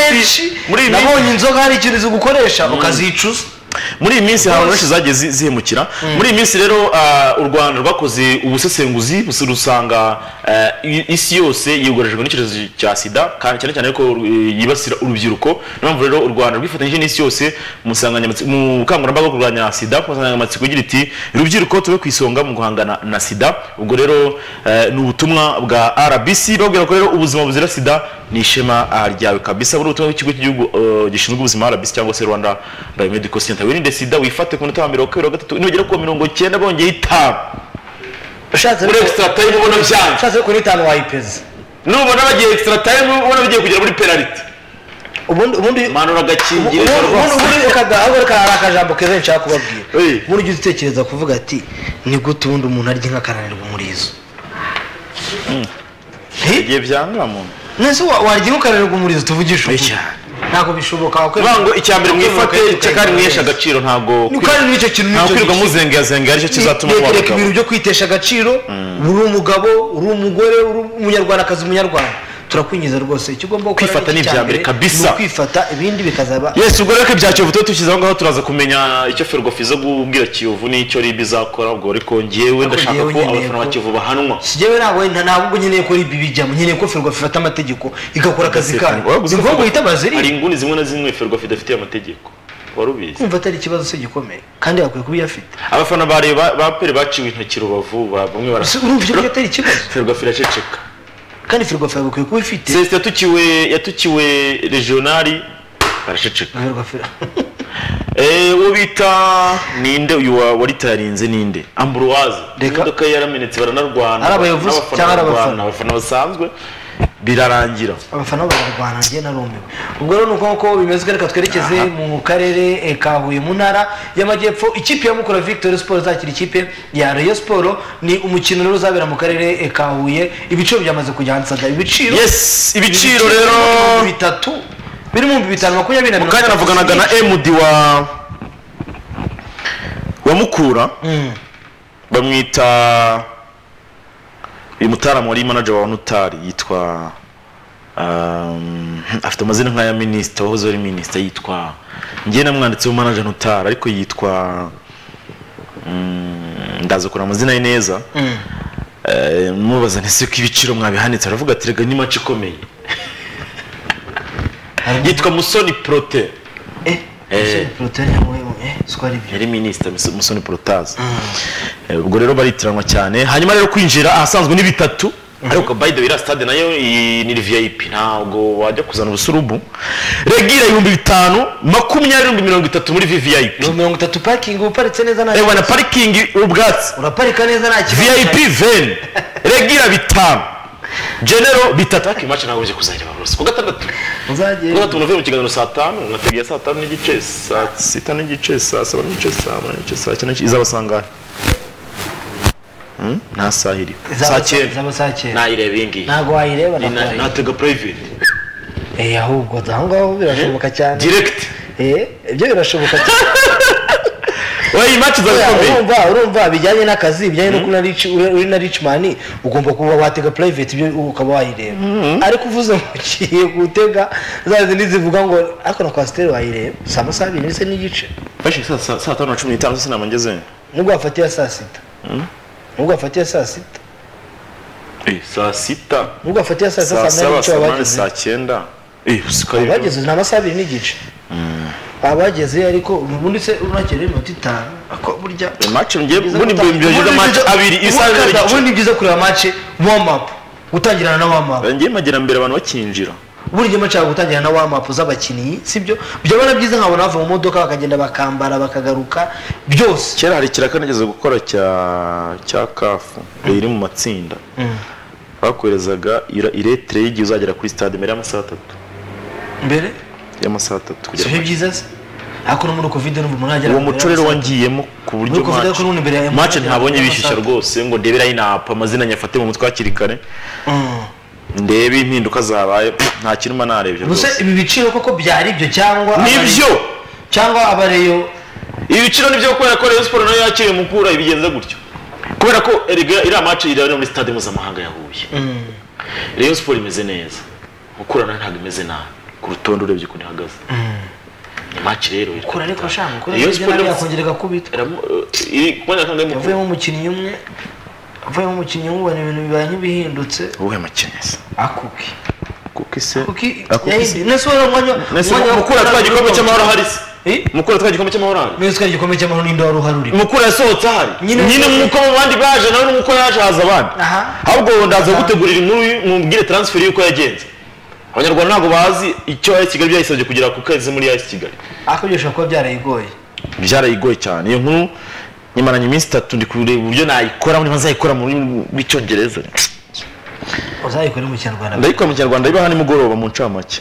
muri nabonye inzoga hari ikintu zo gukoresha ukazicuza muri iyi minsi abantu benshi zagiye zihemukira muri iyi minsi rero u Rwanda rwakoze ubusesenguzi rusanga isi yose yugarijwe n'icyorezo cya sida kandi cyane cyane ko yibasira urubyiruko niyo mpamvu rero u Rwanda rwifatanyije n'isi yose mu bukangurambaga bwo kurwanya sida ku nsanganyamatsiko igira iti urubyiruko tube ku isonga mu guhangana na sida ubwo rero ni ubutumwa bwa RBC babwira ko rero ubuzima buzira sida ni ishema ryawe kabisa buri ubutumwa bw'ikigo cy'igihugu gishinzwe ubuzima RBC cyangwa se Rwanda Biomedical Center wirinde sida wifate ku nota 23 nibagera ku 90 bongeye 5 ushatse muri extra time ubona byanga ushatse ko 5 wayipeza nubona bagiye extra time ubona bigiye kugera muri penalty ubundi manura gakingire ubundi ukagahagarika arakajambo keza nshaka kubabwira ubundi ujye utekereza kuvuga ati ni gute ubundi umuntu arya nk'akananirwa muri izo igihe byanga muntu nese warya nk'akananirwa muri izo tuvugisha ntabwo bishoboka bango icyambere mwifate cyakari mwihesha agaciro ntabwo kandi n'icyo kintu ntabwo kwirirwa muzengazenga aricyo kizatuma muba abagabo ibintu byo kwitesha agaciro uri umugabo uri umugore uri umunyarwandakazi umunyarwanda turakwinjiza rwose icyo ugomba kwifata ni ibyambere kabisa kwifata ibindi bikazaba yes ubwo rero ko ibya Kiyovu tukizaho ngaho turaza kumenya icyo Ferwafa izo kubwira Kiyovu n'icyo RIB izakora ubwo ariko ngiyewe ndashaka ko abafana ba Kiyovu bahanwa kigewe ntabwo nkeneye ko RIB bijyamo nkeneye ko Ferwafa ifata amategeko igakora akazi kayo ngombwa yitabaze hari inguni zimwe na zimwe Ferwafa idafitiye amategeko warubizi kumva atari ikibazo se gikomeye kandi yakwiye kuba iyafite abafana ba pere baciwe intoki Rubavu bamwe urumva ko atari ikibazo Ferwafa iraceceka kandi Ferwafa yakwiye kuba ifite Celeste yatukiwe regionali baraceceka uwo bita ninde uyu waritarinze ninde Ambroise imodoka yaramenetse baranarwana arabayovuze cyangwa abafana basanzwe birarangira abafana bararwana ngiye narumiwe ubwo rero nuko bimeze reka twerekeze mu karere ka Huye mu ntara y'amajyepfo ikipe ya Mukura Victory Sport zakira ikipe ya Rayon Sport ni umukino rero uzabera mu karere ka Huye ibiciro byamaze kujya hansaga ibiciro ibiciro rero bitatu biri mu 520 mukanya navuganaga na MD wa Mukura bamwita uyu mutaramu wari manager wa Nutari yitwa afite amazina nk'aya minister wahoze ari minister yitwa ngiye namwanditse mu manager Nutari ariko yitwa ndaza kura amazina ye neza mubaza nese ko ibiciro mwabihanitse aravuga ati rega ni match ikomeye yitwa Musoni Prote yari minister Musoni Protaz ubwo rero baritiranwa cyane hanyuma rero kwinjira ahasanzwe ni bitatu ariko by the way stade nayo ni VIP ntabwo wajya kuzana ubusurubu regira 5,000 20-30 muri VIP 30 parking uparitse neza nta na parking ubwatsi uraparika neza nta kibazo VIP van regira 5 General bitatu match ntabwo uje kuzajya barose ku gatandatu uzagiye ngo tunuve mu kiganiro saa 5 ngategiye saa 5 n'igice saa 6 n'igice saa 7 n'igice saa 8 n'igice saa 9 izabasanga nta sahiri saa 9 nayireba ingi ntago wayireba natega private ahubwo aho birashoboka cyane direct ibyo birashoboka cyane Oyi match zakomeye urumva bijyanye n'akazi bijyanye no kuna uri na Richman ugomba kuba watega private ibyo ukaba wayireba ariko uvuze ngo kiye gutega zaze nizivuga ngo ariko na Coaster wayireba saa 2 n'igice bashi saa 5:15 sasa namangeze nubwo wafatiye saa 6 nubwo wafatiye saa 6 saa 6 nubwo wafatiye saa 7 saa 9 usikaye bageze na masaha 2 n'igice abageze ariko ubundi se urakere inota 5 ako burya match ngiye ubundi mbyoje match abiri isaha ubundi byiza kureba match warm up gutangirana na warm up ngiye magera mbere abantu bakinjira ubundi match ya gutangirana na warm up z'abakinnyi sibyo byabona byiza nkabona bava mu modoka bakagenda bakambara bakagaruka byose kera hari kirakanageze gukora cya kafu iri mu matsinda bakorezaga iretre y'igihe uzagera kuri stade mbere y'amasaha 3 mbere y'amasaha 3 kugera so byiza ako no muri covid n'umuntu agera uwo muco rero wangiyemo ku buryo match ntabonye bishyushya rwose ngo ndebera inapa amazina nyafate mu mutwe akirikare ndebe impinduka zabaye nta kinuma narebye rwose ibi biciro koko byari ibyo cyangwa nibyo cyangwa abareyo ibiciro nibyo kubera ko Rayon Sport nayo yakiriye mukura ibigenza gutyo kubera ko iriya match iri muri stade mpuzamahanga ya Huye Rayon Sport imeze neza mukura nayo ntabwo imeze nabi ku rutondo urebye ko nihagaze match rero kura ariko shanga kura yakongereka kubita iri kubona kandi yavuye mu mukinnyi umwe avuye mu mukinnyi ubona ibintu bibaye nk'ibihindutse wowe makenesi akuki se yindi nesora mwanya mukura twagikombe cy'amahoro hari se mukura twagikombe cy'amahoro hari mwese twagikombe cy'amahoro ninde wari uharuri mukura yasohotse hari nyine muko bandi baje nawe nuko yaje haza abandi ahubwo ndaza gutegurira inkuru mubwire transfer yuko yagenze abanyarwanda ntabwo bazi icyo AS Kigali byayisabye kugera ku kazi muri AS Kigali akabyo ko byarayigoye cyane iyo nkuru nyimaranye iminsi 3 ndi kureba uburyo nayikora muri bazayikora muri cyongereza uzayikora mu Kinyarwanda ndayikora mu Kinyarwanda iba hani mugoroba mu ncamake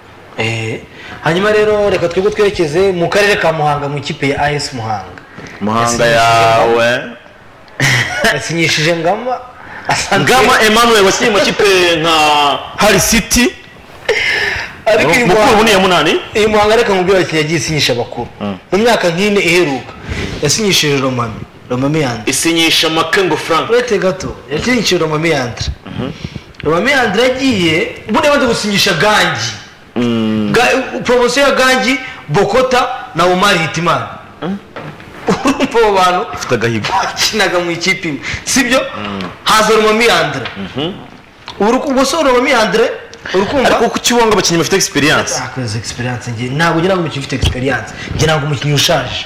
hanyuma rero reka twebwe twerekeze mu karere ka Muhanga mu ikipe ya AS Muhanga yawe yasinyishije Ngama Emmanuel wasinye mu kipe nka Hull City ariko mukuru ni ya munani iyi Muhanga reka nkubwira ati yagiye isinyisha bakuru mu myaka nk'ine iheruka yasinyishije Romami Yandre isinyisha Makengo Frank urete gato yasinyishije Romami Yandre Romami Yandre yagiye ubundi bandi gusinyisha Gangi promotion ya Gangi Bokota na Omar Hitimana urumva abo bantu ufite agahigo bakinaga mu ikipe imwe sibyo haza Romami Yandre ubusoro Romami Yandre urukumva ariko ku kibonga abakinnyi bafite experience akoze experience ngiye ntabwo ngira ngo umukinnyi ufite experience ngira ngo umukinnyi ushaje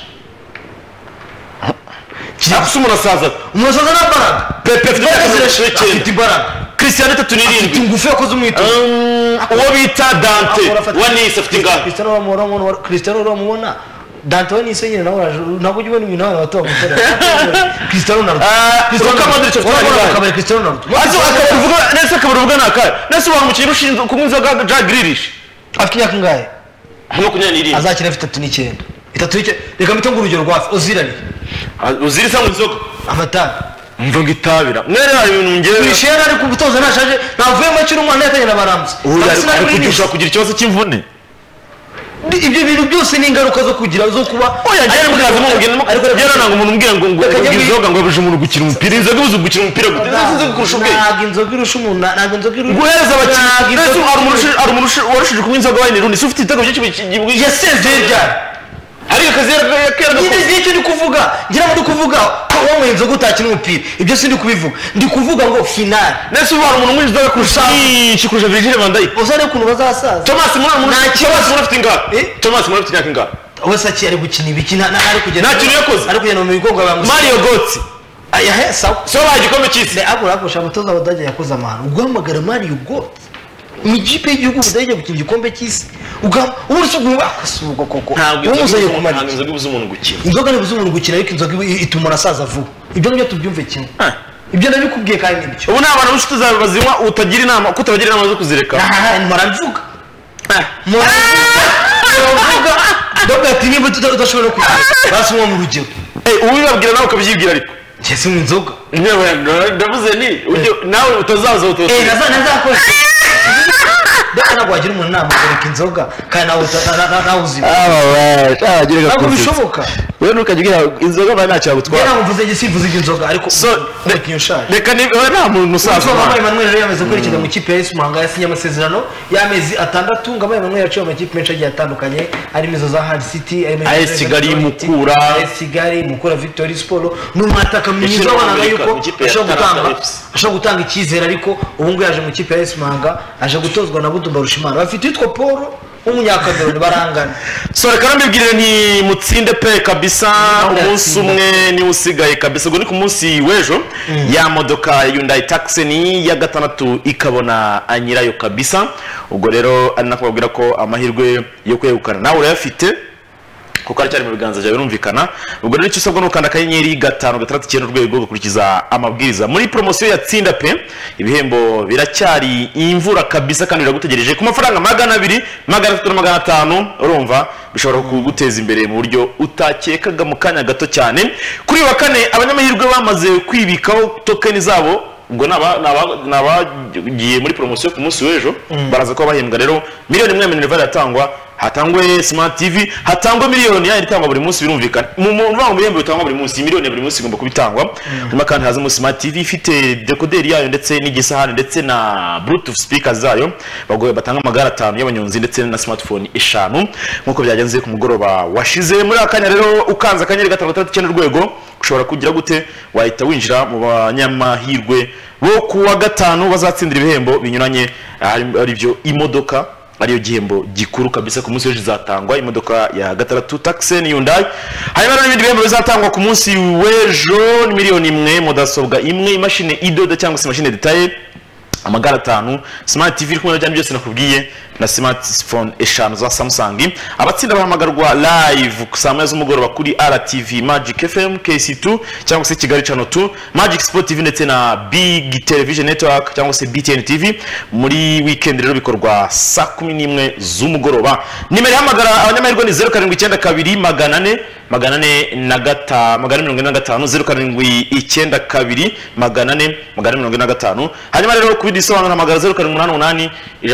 Akisumura saza umusaza na baraga Pepe afite imbaraga Cristiano 37 ingufu yakoze umwito uwo bita Dante wanise afite ingahe Cristiano ramubona Dante wanise nyine ntabwo ujye ubona ibintu abantu bato Cristiano Ronaldo Cristiano Ronaldo akavuga nese akavuga naka nese wamukinnyi ushinzwe kumwiza Jack Grealish afite imyaka ingahe makumyabiri azakina afite 39 reka mpite ngurugero rwa Ozil sangwa inzoga amatabi mvuga itabira mwere hari ibintu ngere bishera ariko gutoza nashaje navuye mu kiri umwana yatanye baramutse ariko kugira ikibazo cy'imvune ibyo bintu byose ni ingaruka zo kugira zo kuba yagera mu kazi mubwira ariko yagera nango umuntu umbwira ngo inzoga ngo abuje umuntu gukina umupira inzoga ubuze gukina umupira gute nzi kurusha ubwe ntabwo inzoga irusha umuntu ntabwo inzoga irusha guhereza abakinnyi ari umuntu warushije kunywa inzoga wayine rundi ufite itego byinshi yasezeye ryari ariko akazi yakera nicyo ndi kuvuga ngira ngo ndi kuvuga ko wowe inzoga utakina umupira ibyo si ndi kubivuga ndi kuvuga ngo finale nese ubu hari umuntu mwinjiza kurusha kurusha Virgil van Dijk uzare ukuntu bazasaza Thomas Muller afite ingahe Thomas Muller afite ingahe wese aki ari gukina ibiki ari kugenda nta kintu yakoze ari kugenda mu bigongo Mario Götze aya sawa so baje igikombe cy'isi ne abura umutoza w'Abadage yakoze amahano uguhamagara Mario Götze mu ikipe y'igihugu Ubudage gukina igikombe cy'isi uburyo bw'ubakasugo koko umuzanye kumara inzoga ibuza umuntu gukina inzoga nibuza umuntu gukina ariko inzoga ituma arasaza vuba ibyo ngibyo tubyumve kimwe ibyo nabikubwiye kandi nibyo ubu nabana b'inshuti zawe bazinywa utagira inama kutabagira inama zo kuzireka muravuga donc ati niba tudashobora kwiga basumwa mu rugero ubibabwira nawe ukabyibwira ariko cyese mu inzoga ndavuze ni nawe utazaza utose nazakoze ndetse ntabwo wagira umuntu nama kureka inzoga kandi nawe uziba ntabwo bishoboka wewe ntukagira inzoga bari ntacyo yagutwara ntabwo mvuze igisifuzo cy'inzoga ariko reka iyo nshaje reka nta muntu usaza Emmanuel rero yamaze kwerekeza mu kipe ya AS Muhanga yasinye amasezerano y'amezi 6 ngo Emmanuel yaciye mu kipe menshi agiye atandukanye arimo izo za Hull City AS Kigali Mukura AS Kigali Mukura Victory Sport n'umwataka mwiza wanaga yuko ashobora gutanga icyizere ariko ubu ngo yaje mu kipe ya AS Muhanga aje gutozwa na Budumba Rushimana bafite yitwa Paul umunyakameruni barangana so reka nambibwire nti mutsinde pe kabisa umunsi umwe ni usigaye kabisa ngo ni ku munsi w'ejo ya modoka Hyundai Tucson ya gatandatu ikabona anyirayo kabisa ubwo rero ari nakubabwira ko amahirwe yo kwegukana nawe urayafite kuko aracyari mu biganza byawe birumvikana ubwo rero icyo usabwa n'ukanda akanyenyeri 569 urwego gukurikiza amabwiriza muri promosiyo ya tsinda pe ibihembo biracyari imvura kabisa kandi biragutegereje ku mafaranga 200 350 urumva bishobora kuguteza imbere mu buryo utakekaga mu kanya gato cyane kuri wa kane abanyamahirwe bamaze kwibikaho token zabo ubwo nabagiye muri promosiyo ku munsi w'ejo baraza ko bahembwa rero miliyoni 1 Minerval yatangwa hatangwe Smart TV hatangwa miliyoni ya itangwa buri munsi birumvikana mu mvango bihembo bitangwa buri munsi miliyoni buri munsi igomba kubitangwa nyuma kandi hazamo Smart TV ifite decoder yayo ndetse n'igisahani ndetse na Bluetooth speakers zayo bagoye batanga amagara 5 y'abanyonzi ndetse na smartphone 5 nkuko byagenze ku mugoroba washize muri akanya rero ukanza akanyeri 539 urwego ushobora kugira gute wahita winjira mu banyamahirwe bo kuwa gatanu bazatsindira ibihembo binyuranye ari byo imodoka ariyo gihembo gikuru kabisa ku munsi w'ejo zatangwa imodoka ya gatandatu Tucson Hyundai hanyuma n'ibindi bihembo bizatangwa ku munsi w'ejo ni miliyoni 1 mudasobwa imwe imashine idoda cyangwa se machine detail amagara 5 Smart TV kumwe n'abandi byose nakubwiye na smartphone 5 za Samsung abatsinda bahamagarwa live kusama z'umugoroba kuri RTV Magic FM KC2 cyangwa se Kigali Channel 2 Magic Sport TV ndetse na Big Television Network cyangwa se BTN TV muri weekend rero bikorwa saa 11 z'umugoroba nimero hamagara abanyamahirwe ni 0792 445 hanyuma rero ku bidisobanura hamagara 0788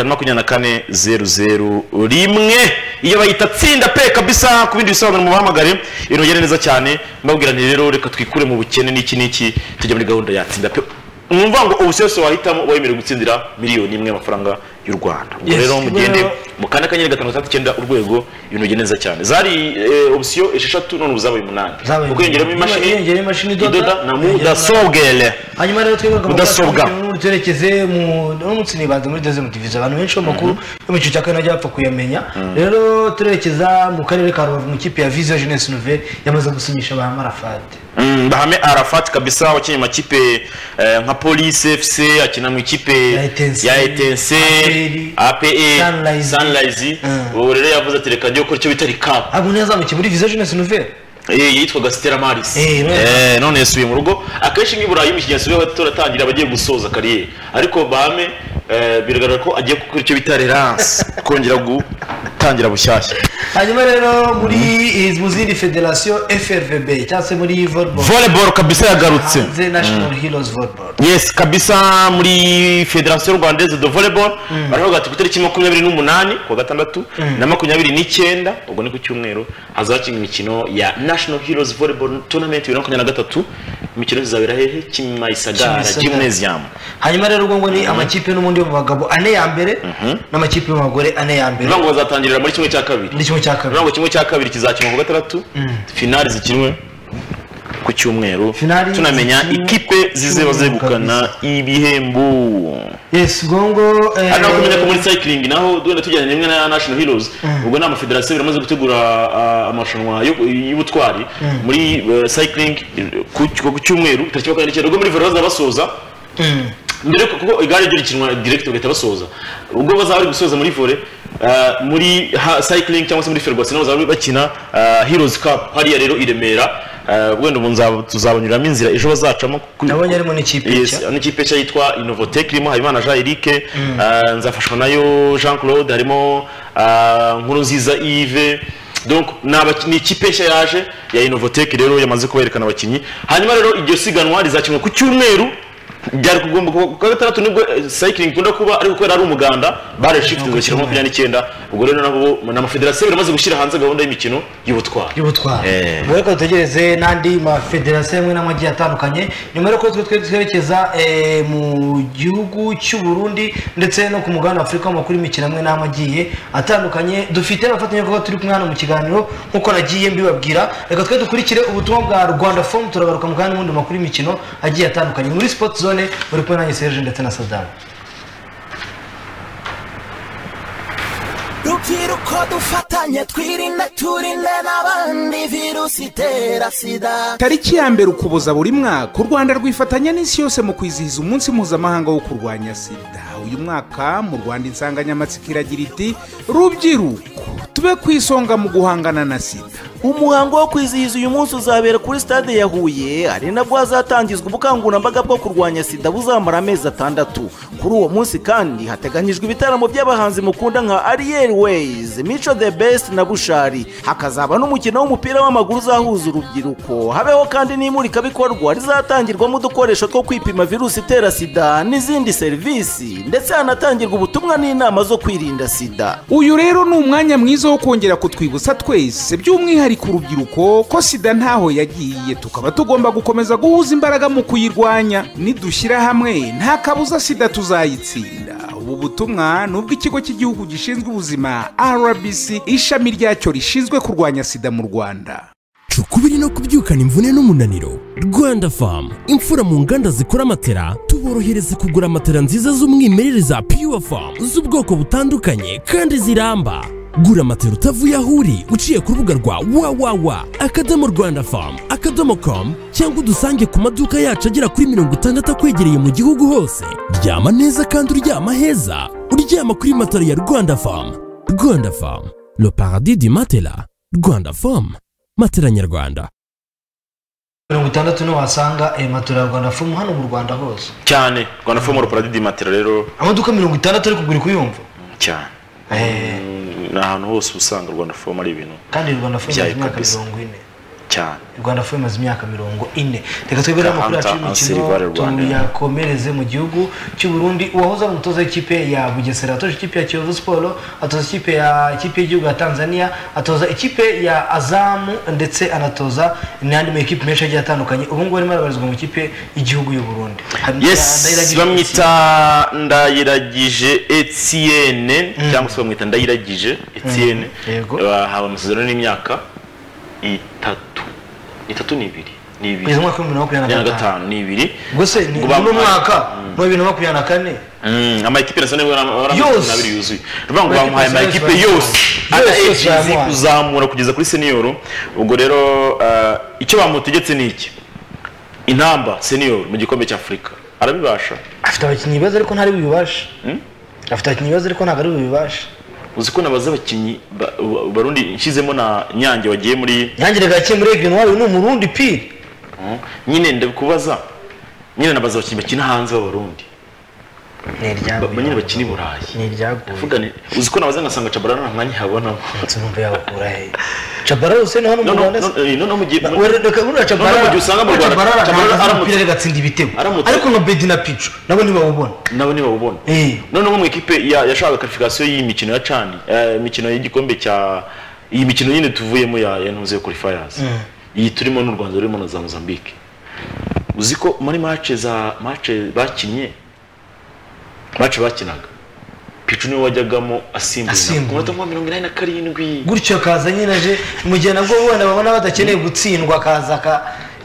124 iyo bayita tsinda pe kabisa ku bindi bisobanuro mu bahamagare inogere neza cyane mbabwira nti rero reka twikure mu bukene n'iki tujya muri gahunda ya tsinda pe mwumva ngo ubusese wahitamo wemere gutsindira miliyoni 1 amafaranga y'u Rwanda rero mugende mukana akanyenyeri 539 urwego ibintu neza cyane zari option 6 none uzabaye 8 ukongeramo imashini idoda na mudasobwa hanyuma rero twebwe mudasobwa turekeze mu n'umunsi nibanze muri deuxième division abantu benshi makuru mu cyo cyakana cyapfa kuyamenya rero turekeza mu karere ka Rubavu mu kipe ya Vision Jeunesse Nouvelle yamaze gusinyisha ba Arafat Bahame Arafat kabisa wakinye makipe nka Police FC akina mu ikipe ya ETNC APE Sunrise ubu rero yavuze ati reka njye ko cyo bitari cup abo neza mu muri Vision Jeunesse Nouvelle yitwaga Stella Maris none yasubiye mu rugo akenshi nk'iburayi mu kigenzo we turatangira abagiye gusoza kariyeri ariko Bahame biragaragara ko agiye gukora icyo bita relance kongera gutangira bushyashya hanyuma rero muri izindi federation FRVB cyangwa se muri volleyball kabisa yagarutse National Heroes Volleyball yes kabisa muri Federation Rwandaise de Volleyball baraho gati kutariki 28 kwa gatandatu na 29 ubwo ni ku cyumweru hazakinwa imikino ya National Heroes Volleyball Tournament 2023 imikino izabera hehe Kimisagara Gymnasium hanyuma rero ubwo ngo ni amakipe n'umundi w'abagabo ane ya mbere n'amakipe y'abagore ane ya mbere ngo bazatangirira muri kimwe cya kabiri kimwe cya kabiri kimwe cya kabiri kizakinwa ku gatandatu finale zikinwe ku cyumweru Finali tunamenya z'icyumweru ikipe zizeba zegukana ibihembo. Yes gongo hano kumenya ko muri cycling naho duhenda tujyanye rimwe na National Heroes ubwo nama federation biramaze gutegura amarushanwa y'ubutwari muri cycling ku cyumweru tariki 29 ubwo muri Veroza basoza mbere kuko igare ryo rikinwa direct ugahita basoza ubwo bazaba bari gusoza muri volley muri cycling cyangwa se muri Ferguson bazaba bakina Heroes Cup hariya rero i Remera wenda ubu tuzabanyuramo inzira ejo bazacamo nabonye arimo n'ikipe nshya yitwa Innovatech irimo Habimana Jean Eric nzafashwa nayo Jean Claude harimo Nkurunziza Yves donc ni ikipe nshya yaje ya Innovatech rero yamaze kuberekana abakinyi hanyuma rero iryo siganwa rizakinwa ku cyumweru byari kugomba ku gatandatu nibwo cycling kunda kuba ariko kubera ari umuganda bare shift zoshyira 29 ubwo rero nabo na federation biramaze gushyira hanze gahunda y'imikino y'ubutwari reka tutegereze n'andi ma federation amwe n'amagiye atandukanye nyuma rero ko twerekeza mu gihugu cy'u Burundi ndetse no ku mugabane wa Afrika makuru imikino amwe n'amagiye atandukanye dufite abafatanya ko turi kumwe hano mu kiganiro nkuko nagiye mbibabwira reka twe dukurikire ubutumwa bwa Rwanda Form turagaruka mu kandi mundi makuru imikino agiye atandukanye muri Sport Zone uri kumwe nanjye Serge ndetse na Saddam. Rubyiruko dufatanye twirinde turinde n'abandi virusi itera sida. Tariki ya mbere Ukuboza buri mwaka u Rwanda rwifatanya n'isi yose mu kwizihiza umunsi mpuzamahanga wo kurwanya sida. Uyu mwaka mu Rwanda insanganyamatsiko iragira iti rubyiruko tube ku isonga mu guhangana na sida. Umuhango wo kwizihiza uyu munsi uzabera kuri stade ya Huye ari nabwo hazatangizwa ubukangurambaga bwo kurwanya sida buzamara amezi 6. Kuri uwo munsi kandi hateganyijwe ibitaramo by'abahanzi mukunda nka Ariel Ways, Mico the Best na Bushari. Hakazaba n'umukino w'umupira w'amaguru uzahuza urubyiruko. Habeho kandi n'imurikabikorwa rizatangirwamo udukoresho two kwipima virusi itera sida n'izindi serivisi ndetse hanatangirwa ubutumwa n'inama zo kwirinda sida. Uyu rero ni umwanya mwiza wo kongera kutwibutsa twese by'umwihariko urubyiruko ko sida ntaho yagiye tukaba tugomba gukomeza guhuza imbaraga mu kuyirwanya. Nidushyira hamwe nta kabuza sida tuzayitsinda. Ubu butumwa nubwo ikigo cy'igihugu gishinzwe ubuzima RBC ishami ryacyo rishinzwe kurwanya sida mu Rwanda. Cukubiri no kubyukana imvune n'umunaniro. Rwanda Farm imfura mu nganda zikora matera tuborohereza kugura matera nziza z'umwimerere za Pure Farm z'ubwoko butandukanye kandi ziramba. Gura matera utavuye aho uri uciye ku rubuga rwa www.rwandafarm.com cyangwa udusange ku maduka yacu agera kuri 60 akwegereye mu gihugu hose. Ryama neza kandi uryama heza. Uryama kuri matera ya Rwanda Farm. Rwanda Farm, le paradis du matelas. Rwanda Farm, matera nyarwanda. 60 no wasanga matera Rwanda Farm hano mu Rwanda hose. Cyane Rwanda Farm le paradis du matelas rero. Amaduka 60 ari kugura kuyumva. Cyane. N'ahantu hose usanga Rwanda Farm ari ibintu kandi Rwanda Farm imyaka 40 cyane Rwanda Farm imaze imyaka 40 reka twebera amakuru yacu y'imikino yakomereze mu gihugu cy'u Burundi uwahoze ari umutoza w'ikipe ya Bugesera atoje ikipe ya Kiyovu Sport atoza ikipe y'igihugu ya Tanzania atoza ikipe ya Azam ndetse anatoza n'andi mu ikipe menshi agiye atandukanye ubu ngubu arimo arabarizwa mu ikipe y'igihugu y'u Burundi. Yes bamwita Ndayiragije Etienne cyangwa se bamwita Ndayiragije Etienne haba amasezerano n'imyaka 3 ni 2 uyu mwaka wa 2025 ni 2 gose ni mu mwaka wa 2024 amakipe nasone barabiri yuzuye ruvango bamuhaye amakipe yose adaejizi kuzamura kugeza kuri senior ubwo rero icyo bamutegetse ni iki intamba senior mu gikombe cy'Afrika arabibasha afite abakinyi baza ariko ntari bibasha afite abakinyi baza ariko ntabwo ari bibasha uziko nabaza abakinyi barundi nshizemo na Nyange wagiye muri Nyange gake muri regional ni umurundi pi nyine ndakubaza nyine nabaza abakinyi bakina hanze b'abarundi nyine bakina i Burayi ni ryaguye uziko nabaza ngasanga Chabarara nta mwanya habona numva yakura he Chabarara usene hano mu Rwanda no mugiye wereka muri Chabarara usanga mu Rwanda Chabarara aramupira gatsinda ibitego ariko no Bedina Pichu nabo ni bawubona none mu equipe yashaka qualification y'imikino ya CHAN imikino y'igikombe cya iyi mikino nyine tuvuyemo ya ntuze qualifiers iyi turimo n'u Rwanda rurimo na za Mozambique uziko muri match bakinye bakinaga Pichu niwe wajyagamo asimbuye ku minota 87 gutyo kaza nyine aje mu gihe nabwo ubona babona badakeneye gutsindwa kaza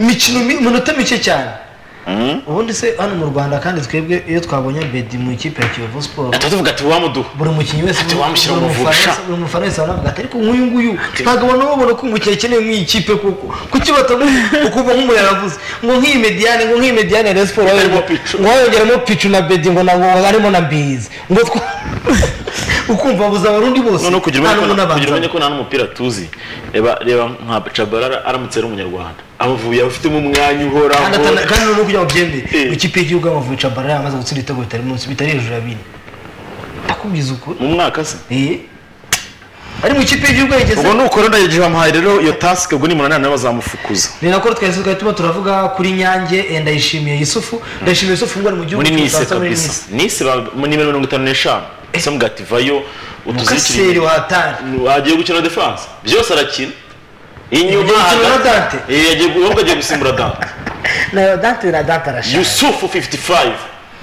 imikino minota mike cyane ubundi se hano mu Rwanda kandi twebwe iyo twabonye Bedi mu ikipe ya Kiyovu Sport tuvuga ati wamuduha buri mukinnyi wese wamushyira mu vusha buri mufana wese aravuga ati ariko nk'uyu nguyu ntabwo babona ko umukinnyi akeneye nk'iyi kipe kuko kuki batamuha ukuva nk'umuntu yaravuze ngo nk'iyi Mediane ya Sport ngo yongeramo Pichu na Bedi ngo ntabwo harimo na Mbizi ngo ukumva buza abarundi bose no kugira umenye ko nta n'umupira tuzi reba nka Chabarara aramutse ari umunyarwanda abavuye abafitemo umwanya uhoraho kandi no kujya mu byembe mu kipe y'igihugu Amavubi Chabarara amaze gutsinda ibitego bitari munsi bitari hejuru ya 4 akubwiza uko mu mwaka se ari mu kipe y'igihugu yigeze ubwo nuko ndayeje bamuhaye rero iyo task ubwo ni munana bazamufukuza ni nako twese tuma turavuga kuri Nyange ndayishimiye Yusufu ngo ari mu gihugu Nice mu nimero 55 samugati vayo utuzikiri wagiye gukina defense byose arakina inyuma Dante yagiye gusimbura Dante na Dante arashaka Yusufu 55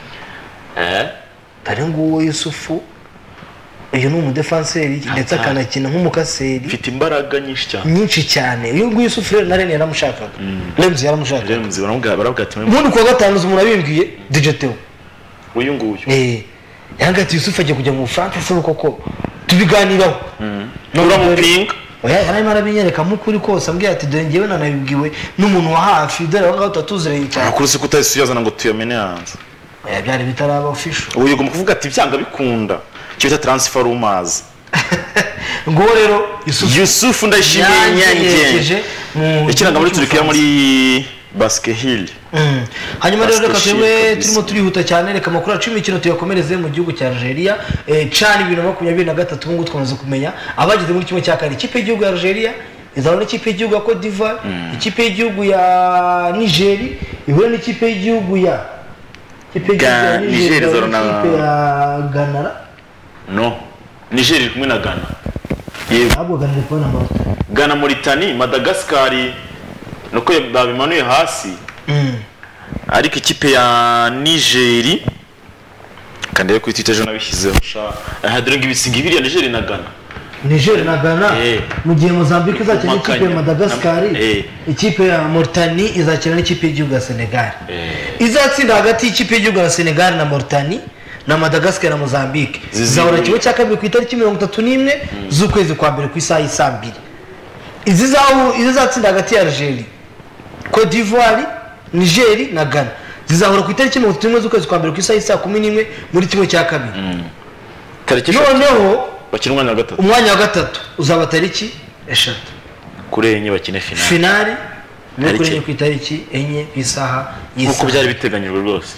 tari nguwo Yusufu uyu ni umudefenseri ndetse akanakina nk'umukaseri ufite imbaraga nyinshi cyane uyu nguyu Yusufu rero nare yaramushakaga Remzi yaramushakaga Remzi baravuga ati ubundi kuwa gatanu umuntu abimbwiye Digital uyu nguyu yangati Yusufu agiye kujya mu France se koko tubiganiraho uramupinga yarimo arabinyereka mukuri kose ambwiye ati dore ngewe nanabibwiwe n'umuntu wa hafi dore aho ngaho tutuziranye cyane akuru se kutayisuyazana ngo tuyamene hanze byari bitaraba official uyu ugomba kuvuga ati byanga bikunda cyo transfer rumazi ngo rero Yusufu ndashimiye Nyange ikiranga muri Turkiya muri Basque Hill hanyuma rero reka twebwe turimo turihuta cyane reka makuru yacu y'imikino tuyakomereze mu gihugu cya Algeria cani 2023 ubungu twamaze kumenya abagize muri kimwe cya kane ikipe y'igihugu ya Algeria izabona ikipe y'igihugu ya Cote d'Ivoire ikipe y'igihugu ya Niger ihura n'ikipe y'igihugu ya Niger zorona Ghana no Niger iri kumwe na Ghana abo Ghana iri kumwe na Ghana Mauritania Madagascar nuko babimanuye hasi ariko ikipe ya Niger kandi rero kwitita ejo nabishyizeho dore ngo ibisingi biriya Niger na Ghana mu gihe Mozambique izakina n'ikipe ya Madagascar ikipe ya Mauritania izakina n'ikipe y'igihugu ya Senegal izatsinda hagati y'ikipe y'igihugu ya Senegal na Mauritania na Madagascar na Mozambique zizahora kimwe cya kabiri ku itariki 31 z'ukwezi kwa mbere ku isaha y'isambiri izizatsinda hagati ya Algeria Cote d'Ivoire Niger na Ghana zizahora ku itariki 31 z'ukwezi kwa mbere ku isaha y'isa 11 muri kimwe cya kabiri noneho bakina umwanya wa gatatu uzaba tariki 3 kuri enye bakine finale no kuri enye ku itariki enye ku isaha y'isa uko byari biteganyijwe rwose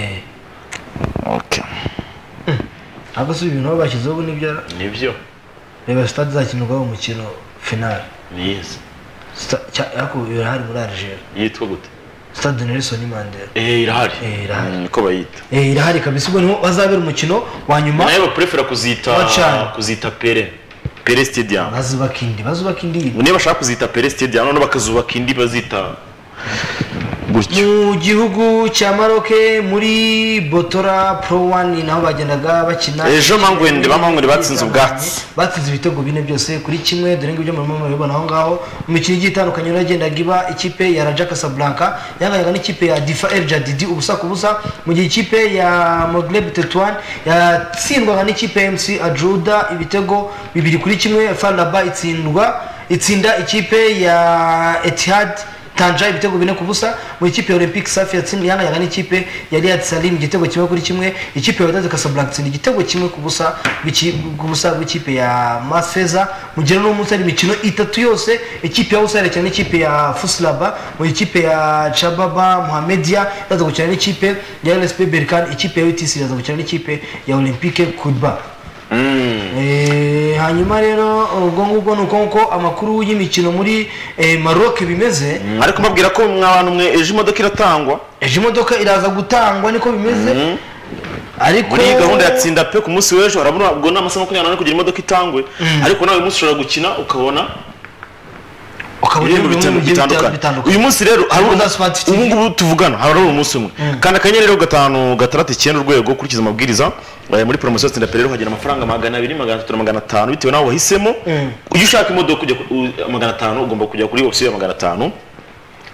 okay abo si ibintu bashyizeho nibyo reba stade zakinirwaho umukino finale yes yako irahari muri Algeria yitwa gute Stade Nelson Mandela irahari ko bayita irahari kabisa ubwo niho bazabera umukino wa nyuma nayo prefera kuzita Pere Stadium bazubaka indi niba bashaka kuzita Pere Stadium none bakazubaka indi bazita mu gihugu cya Maroc muri Botora Pro 1 naho bagendaga bakina ejo mangwende batsinze ubwatsi batsinze ibitego bine byose kuri kimwe dore ngo ibyo mu mabona aho ngaho mu mikino igiye itandukanye yagendaga iba ikipe ya Raja Casablanca yangayaga n'ikipe ya Difa El Jadidi ubusa ku busa mu gihe ikipe ya Maghreb Tetouan yatsindwaga n'ikipe ya MC Adjouda ibitego bibiri kuri kimwe Falaba itsinda ikipe ya Etihad Tanja ibitego bine ku busa mu ikipe ya Olympique Safi yangayaga n'ikipe ya Riyad Salim igitego kimwe kuri kimwe ikipe ya Raja Casablanca igitego kimwe ku busa w'ikipe ya Masfeza mu gihe n'umunsi ari imikino itatu yose ikipe ya Usara cyane ikipe ya Fuslaba mu ikipe ya Chababa Mohamedia yaza gukina n'ikipe ya LSP Berkane ikipe ya UTC yaza gukina n'ikipe ya Olympique Kuba hanyuma rero ubwo ngubwo nuko amakuru y'imikino muri Maroc bimeze ariko mbabwira ko mwabantu mwe ejo imodoka iratangwa ejo imodoka iraza gutangwa niko bimeze ariko muri gahunda yatsinda pe ku munsi w'ejo harabona ubwo n'amasaha 28 kugira imodoka itangwe ariko nawe munsi ushobora gukina ukabona bitandukanye uyu munsi rero ubu ngubu tuvugana hari umunsi umwe kandi akanyenyeri 569 urwego kurikiza amabwiriza muri promotion tsinda pe rero hagera amafaranga 200 300 bitewe naho wahisemo iyo ushaka imodoka kujya 500 ugomba kujya kuri option ya 500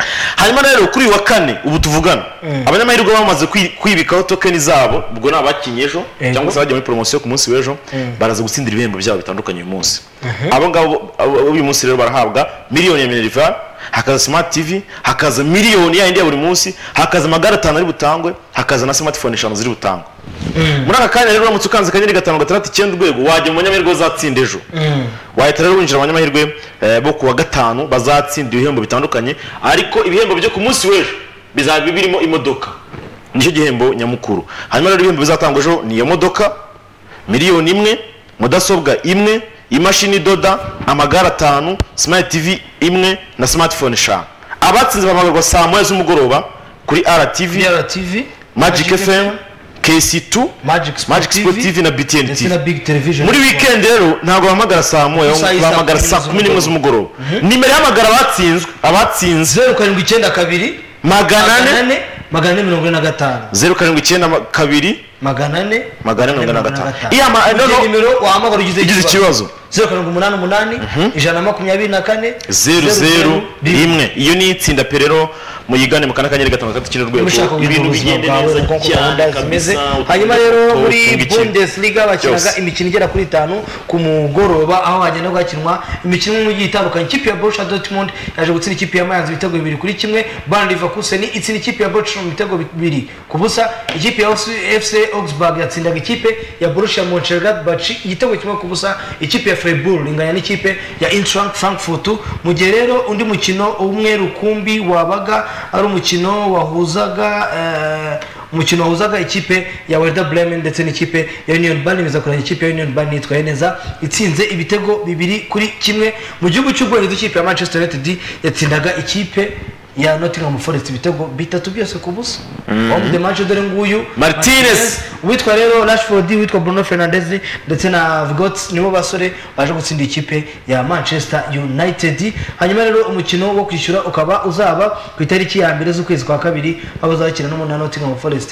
hanyuma rero kuri wa kane ubu tuvugana abanyamahirwe bamaze kwibikaho tokeni zabo ubwo ni abakinnye ejo cyangwa se bajya muri promotion ku munsi w'ejo baraza gutsindira ibihembo byabo bitandukanye uyu munsi abo ngabo uyu munsi rero barahabwa miliyoni ya Minerva, hakaza smart tv, hakaza miliyoni ya indi ya buri munsi, hakaza amagare 5 ari butangwe, hakaza na smartphone 5 ziri butangwe. Muri aka kanya rero uramutse ukanze kanyenyeri 569 urwego wajya mu banyamahirwe bazatsinda ejo. Wahita rero winjira mu banyamahirwe bo kuwa gatanu bazatsinda ibihembo bitandukanye, ariko ibihembo byo ku munsi w'ejo bizaba birimo imodoka. Nicyo gihembo nyamukuru. Hanyuma rero ibihembo bizatangwa ejo ni iyo modoka miliyoni 1, mudasobwa 1, imashini doda, amagare 5, smart tv 1 na smartphone 5. Abatsinze bamagarwa saa 9 z'umugoroba kuri RTV, Magic FM, KC2, Magic Sport TV na BTN TV. Muri weekend rero ntago bamagara saa 9, bamagara saa 11 z'umugoroba. Nimero y'amagara abatsinze 0792 400 445 0792 400 445. Iya nimero wahamagara ugize ikibazo 0788 124 001. Iyo ni itsinda perero muyigane mukana kanyenyeri 569 urwego ibintu bigende neza cyane kabisa. Hanyuma rero muri Bundesliga bakinaga imikino igera kuri 5 ku mugoroba aho hagenda gwakinwa imikino mu gihe itandukanye. Ikipe ya Borussia Dortmund yaje gutsinda ikipe ya Mainz ibitego 2-1. Bayer Leverkusen itsinda ikipe ya Bochum ibitego 2-0. Ikipe ya FC Augsburg yatsindaga ikipe ya Borussia Mönchengladbach igitego 1-0. Ikipe ya Freiburg inganya n'ikipe ya Eintracht Frankfurt. Mu gihe rero undi mukino umwe rukumbi wabaga ari umukino wahuzaga ikipe ya Werder Bremen ndetse n'ikipe ya Union Berlin. Bizakoranye ikipe ya Union Berlin yitwaye neza itsinze ibitego 2-1. Mu gihugu cy'Ubwongereza ikipe ya Manchester United yatsindaga ikipe ya Nottingham Forest ibitego 3 byose ku busa. Om de match dore nguyu Martinez witwa rero Rashford, witwa Bruno Fernandes ndetse na Vigots nibo basore baje gutsinda ikipe ya Manchester United. Hanyuma rero umukino wo kwishyura ukaba uzaba ku itariki ya 2 z'ukwezi kwa kabiri aho bazakina no Nottingham Forest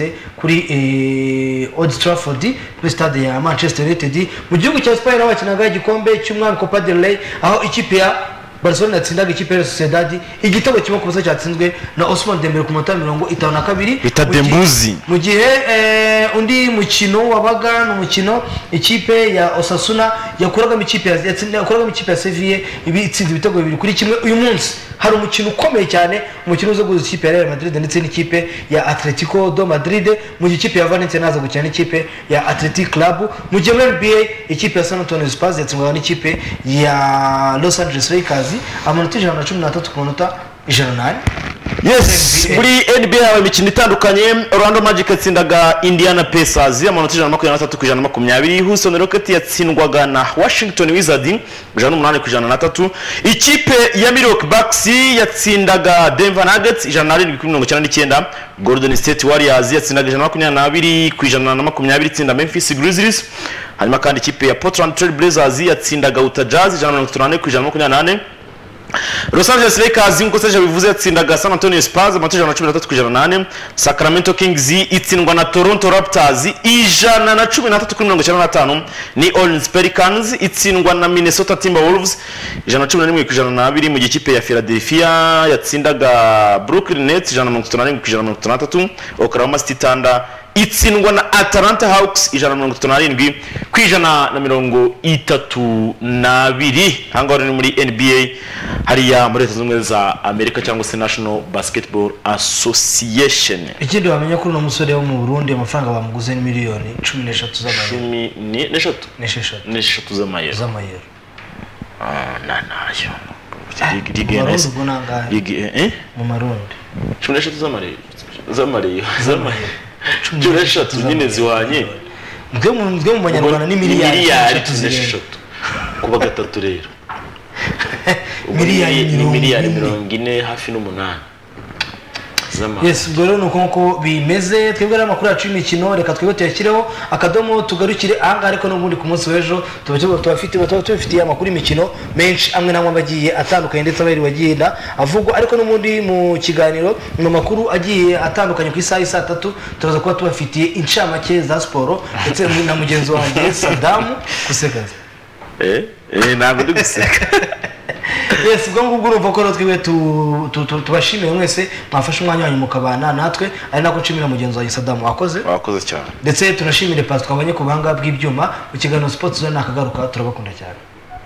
kuri Old Trafford kuri stade ya Manchester United. Mu gihugu cya Spain bakinaga igikombe cy'umwami Copa del Rey aho ikipe ya Barcelona yatsindaga ikipe ya Sociedad igitego kimwe ku busa cyatsinzwe na Ousmane Dembele ku minota 52 bitadembuzi. Mu gihe undi mukino wabaga n'umukino ikipe ya Osasuna yakoragamo ikipe ya Sevilla ibi itsinze ibitego 2-1. Uyu munsi hari umukino ukomeye cyane, umukino uzo guza ikipe ya Real Madrid ndetse n'ikipe ya Atletico do Madrid. Mu gihe ikipe ya Valencia naza gukina n'ikipe ya Athletic Club. Mu gihe NBA ikipe ya San Antonio Spurs yatsindwa n'ikipe ya Los Angeles Lakers amanota 113 ku manota 108. Yes, muri NBA haba imikino itandukanye. Orlando Magic yatsindaga Indiana Pacers amanota 123 ku 120. Houston Rockets yatsindwaga na Washington Wizards 108 ku 103. Ikipe ya Milwaukee Bucks yatsindaga Denver Nuggets 107 ku 99. Golden State Warriors yatsindaga 122 ku 120 itsinda Memphis Grizzlies. Hanyuma kandi ikipe ya Portland Trail Blazers yatsindaga Utah Jazz 138 ku 128. Los Angeles Lakers nkuko seje bivuze yatsindaga San Antonio Spurs amanota 113 ku 108. Sacramento Kings itsindwa na Toronto Raptors 113 ku 95. New Orleans Pelicans itsindwa na Minnesota Timberwolves 111 ku 102. Mu gikipe ya Philadelphia yatsindaga Brooklyn Nets 138 ku 163. Oklahoma City Thunder itsindwa na Atlanta Hawks 137 ku 132. Hangwa ni muri NBA hariya muri Leta Zunze Ubumwe za Amerika cyangwa se National Basketball Association. Ikindi wamenya ko uno musore wo mu Burundi amafaranga bamuguze ni miliyoni 13 z'amayero. Nanayo mu Marundi 13 z'amayero Jureshatu nyine ziwanye mwe mu Banyarwanda ni miliyari 3 kuba gatatu rero miliyari 40 hafi n'umunani. Yes, ubwo nuko bimeze. Twebwe n'amakuru yacu y'imikino reka twebwe tuyakireho akadomo tugarukire ahanga, ariko n'ubundi ku munsi w'ejo tubafitiye amakuru y'imikino menshi amwe namwe bagiye atandukanye ndetse abari bagenda avugwa, ariko n'ubundi mu kiganiro mu makuru agiye atandukanye ku isaha 3 turaza kuba tubafitiye incamake za sport ndetse na mugenzi wanjye Saddam Kusekaza. Ntabwo ndi guseka. yes ubwo ngubwo urumva ko twiwe tubashimiye mwese mwafashe umwanya wanyu mukabana natwe ari nako nshimira mugenzi wa Saddam wakoze cyane ndetse tunashimire Pastor twabanye ku buhanga bw'ibyuma mu kiganiro Sports Zone nakagaruka turabakunda cyane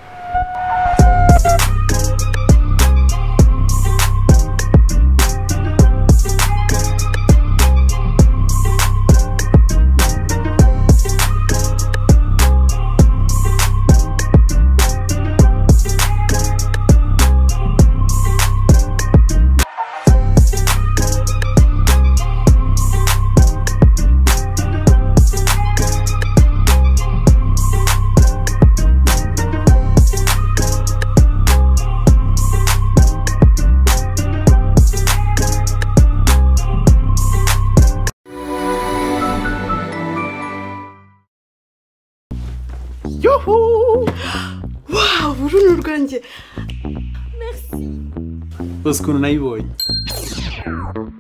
Wow, uruntu rwanjye. Merci. Ukuntu nayibonye.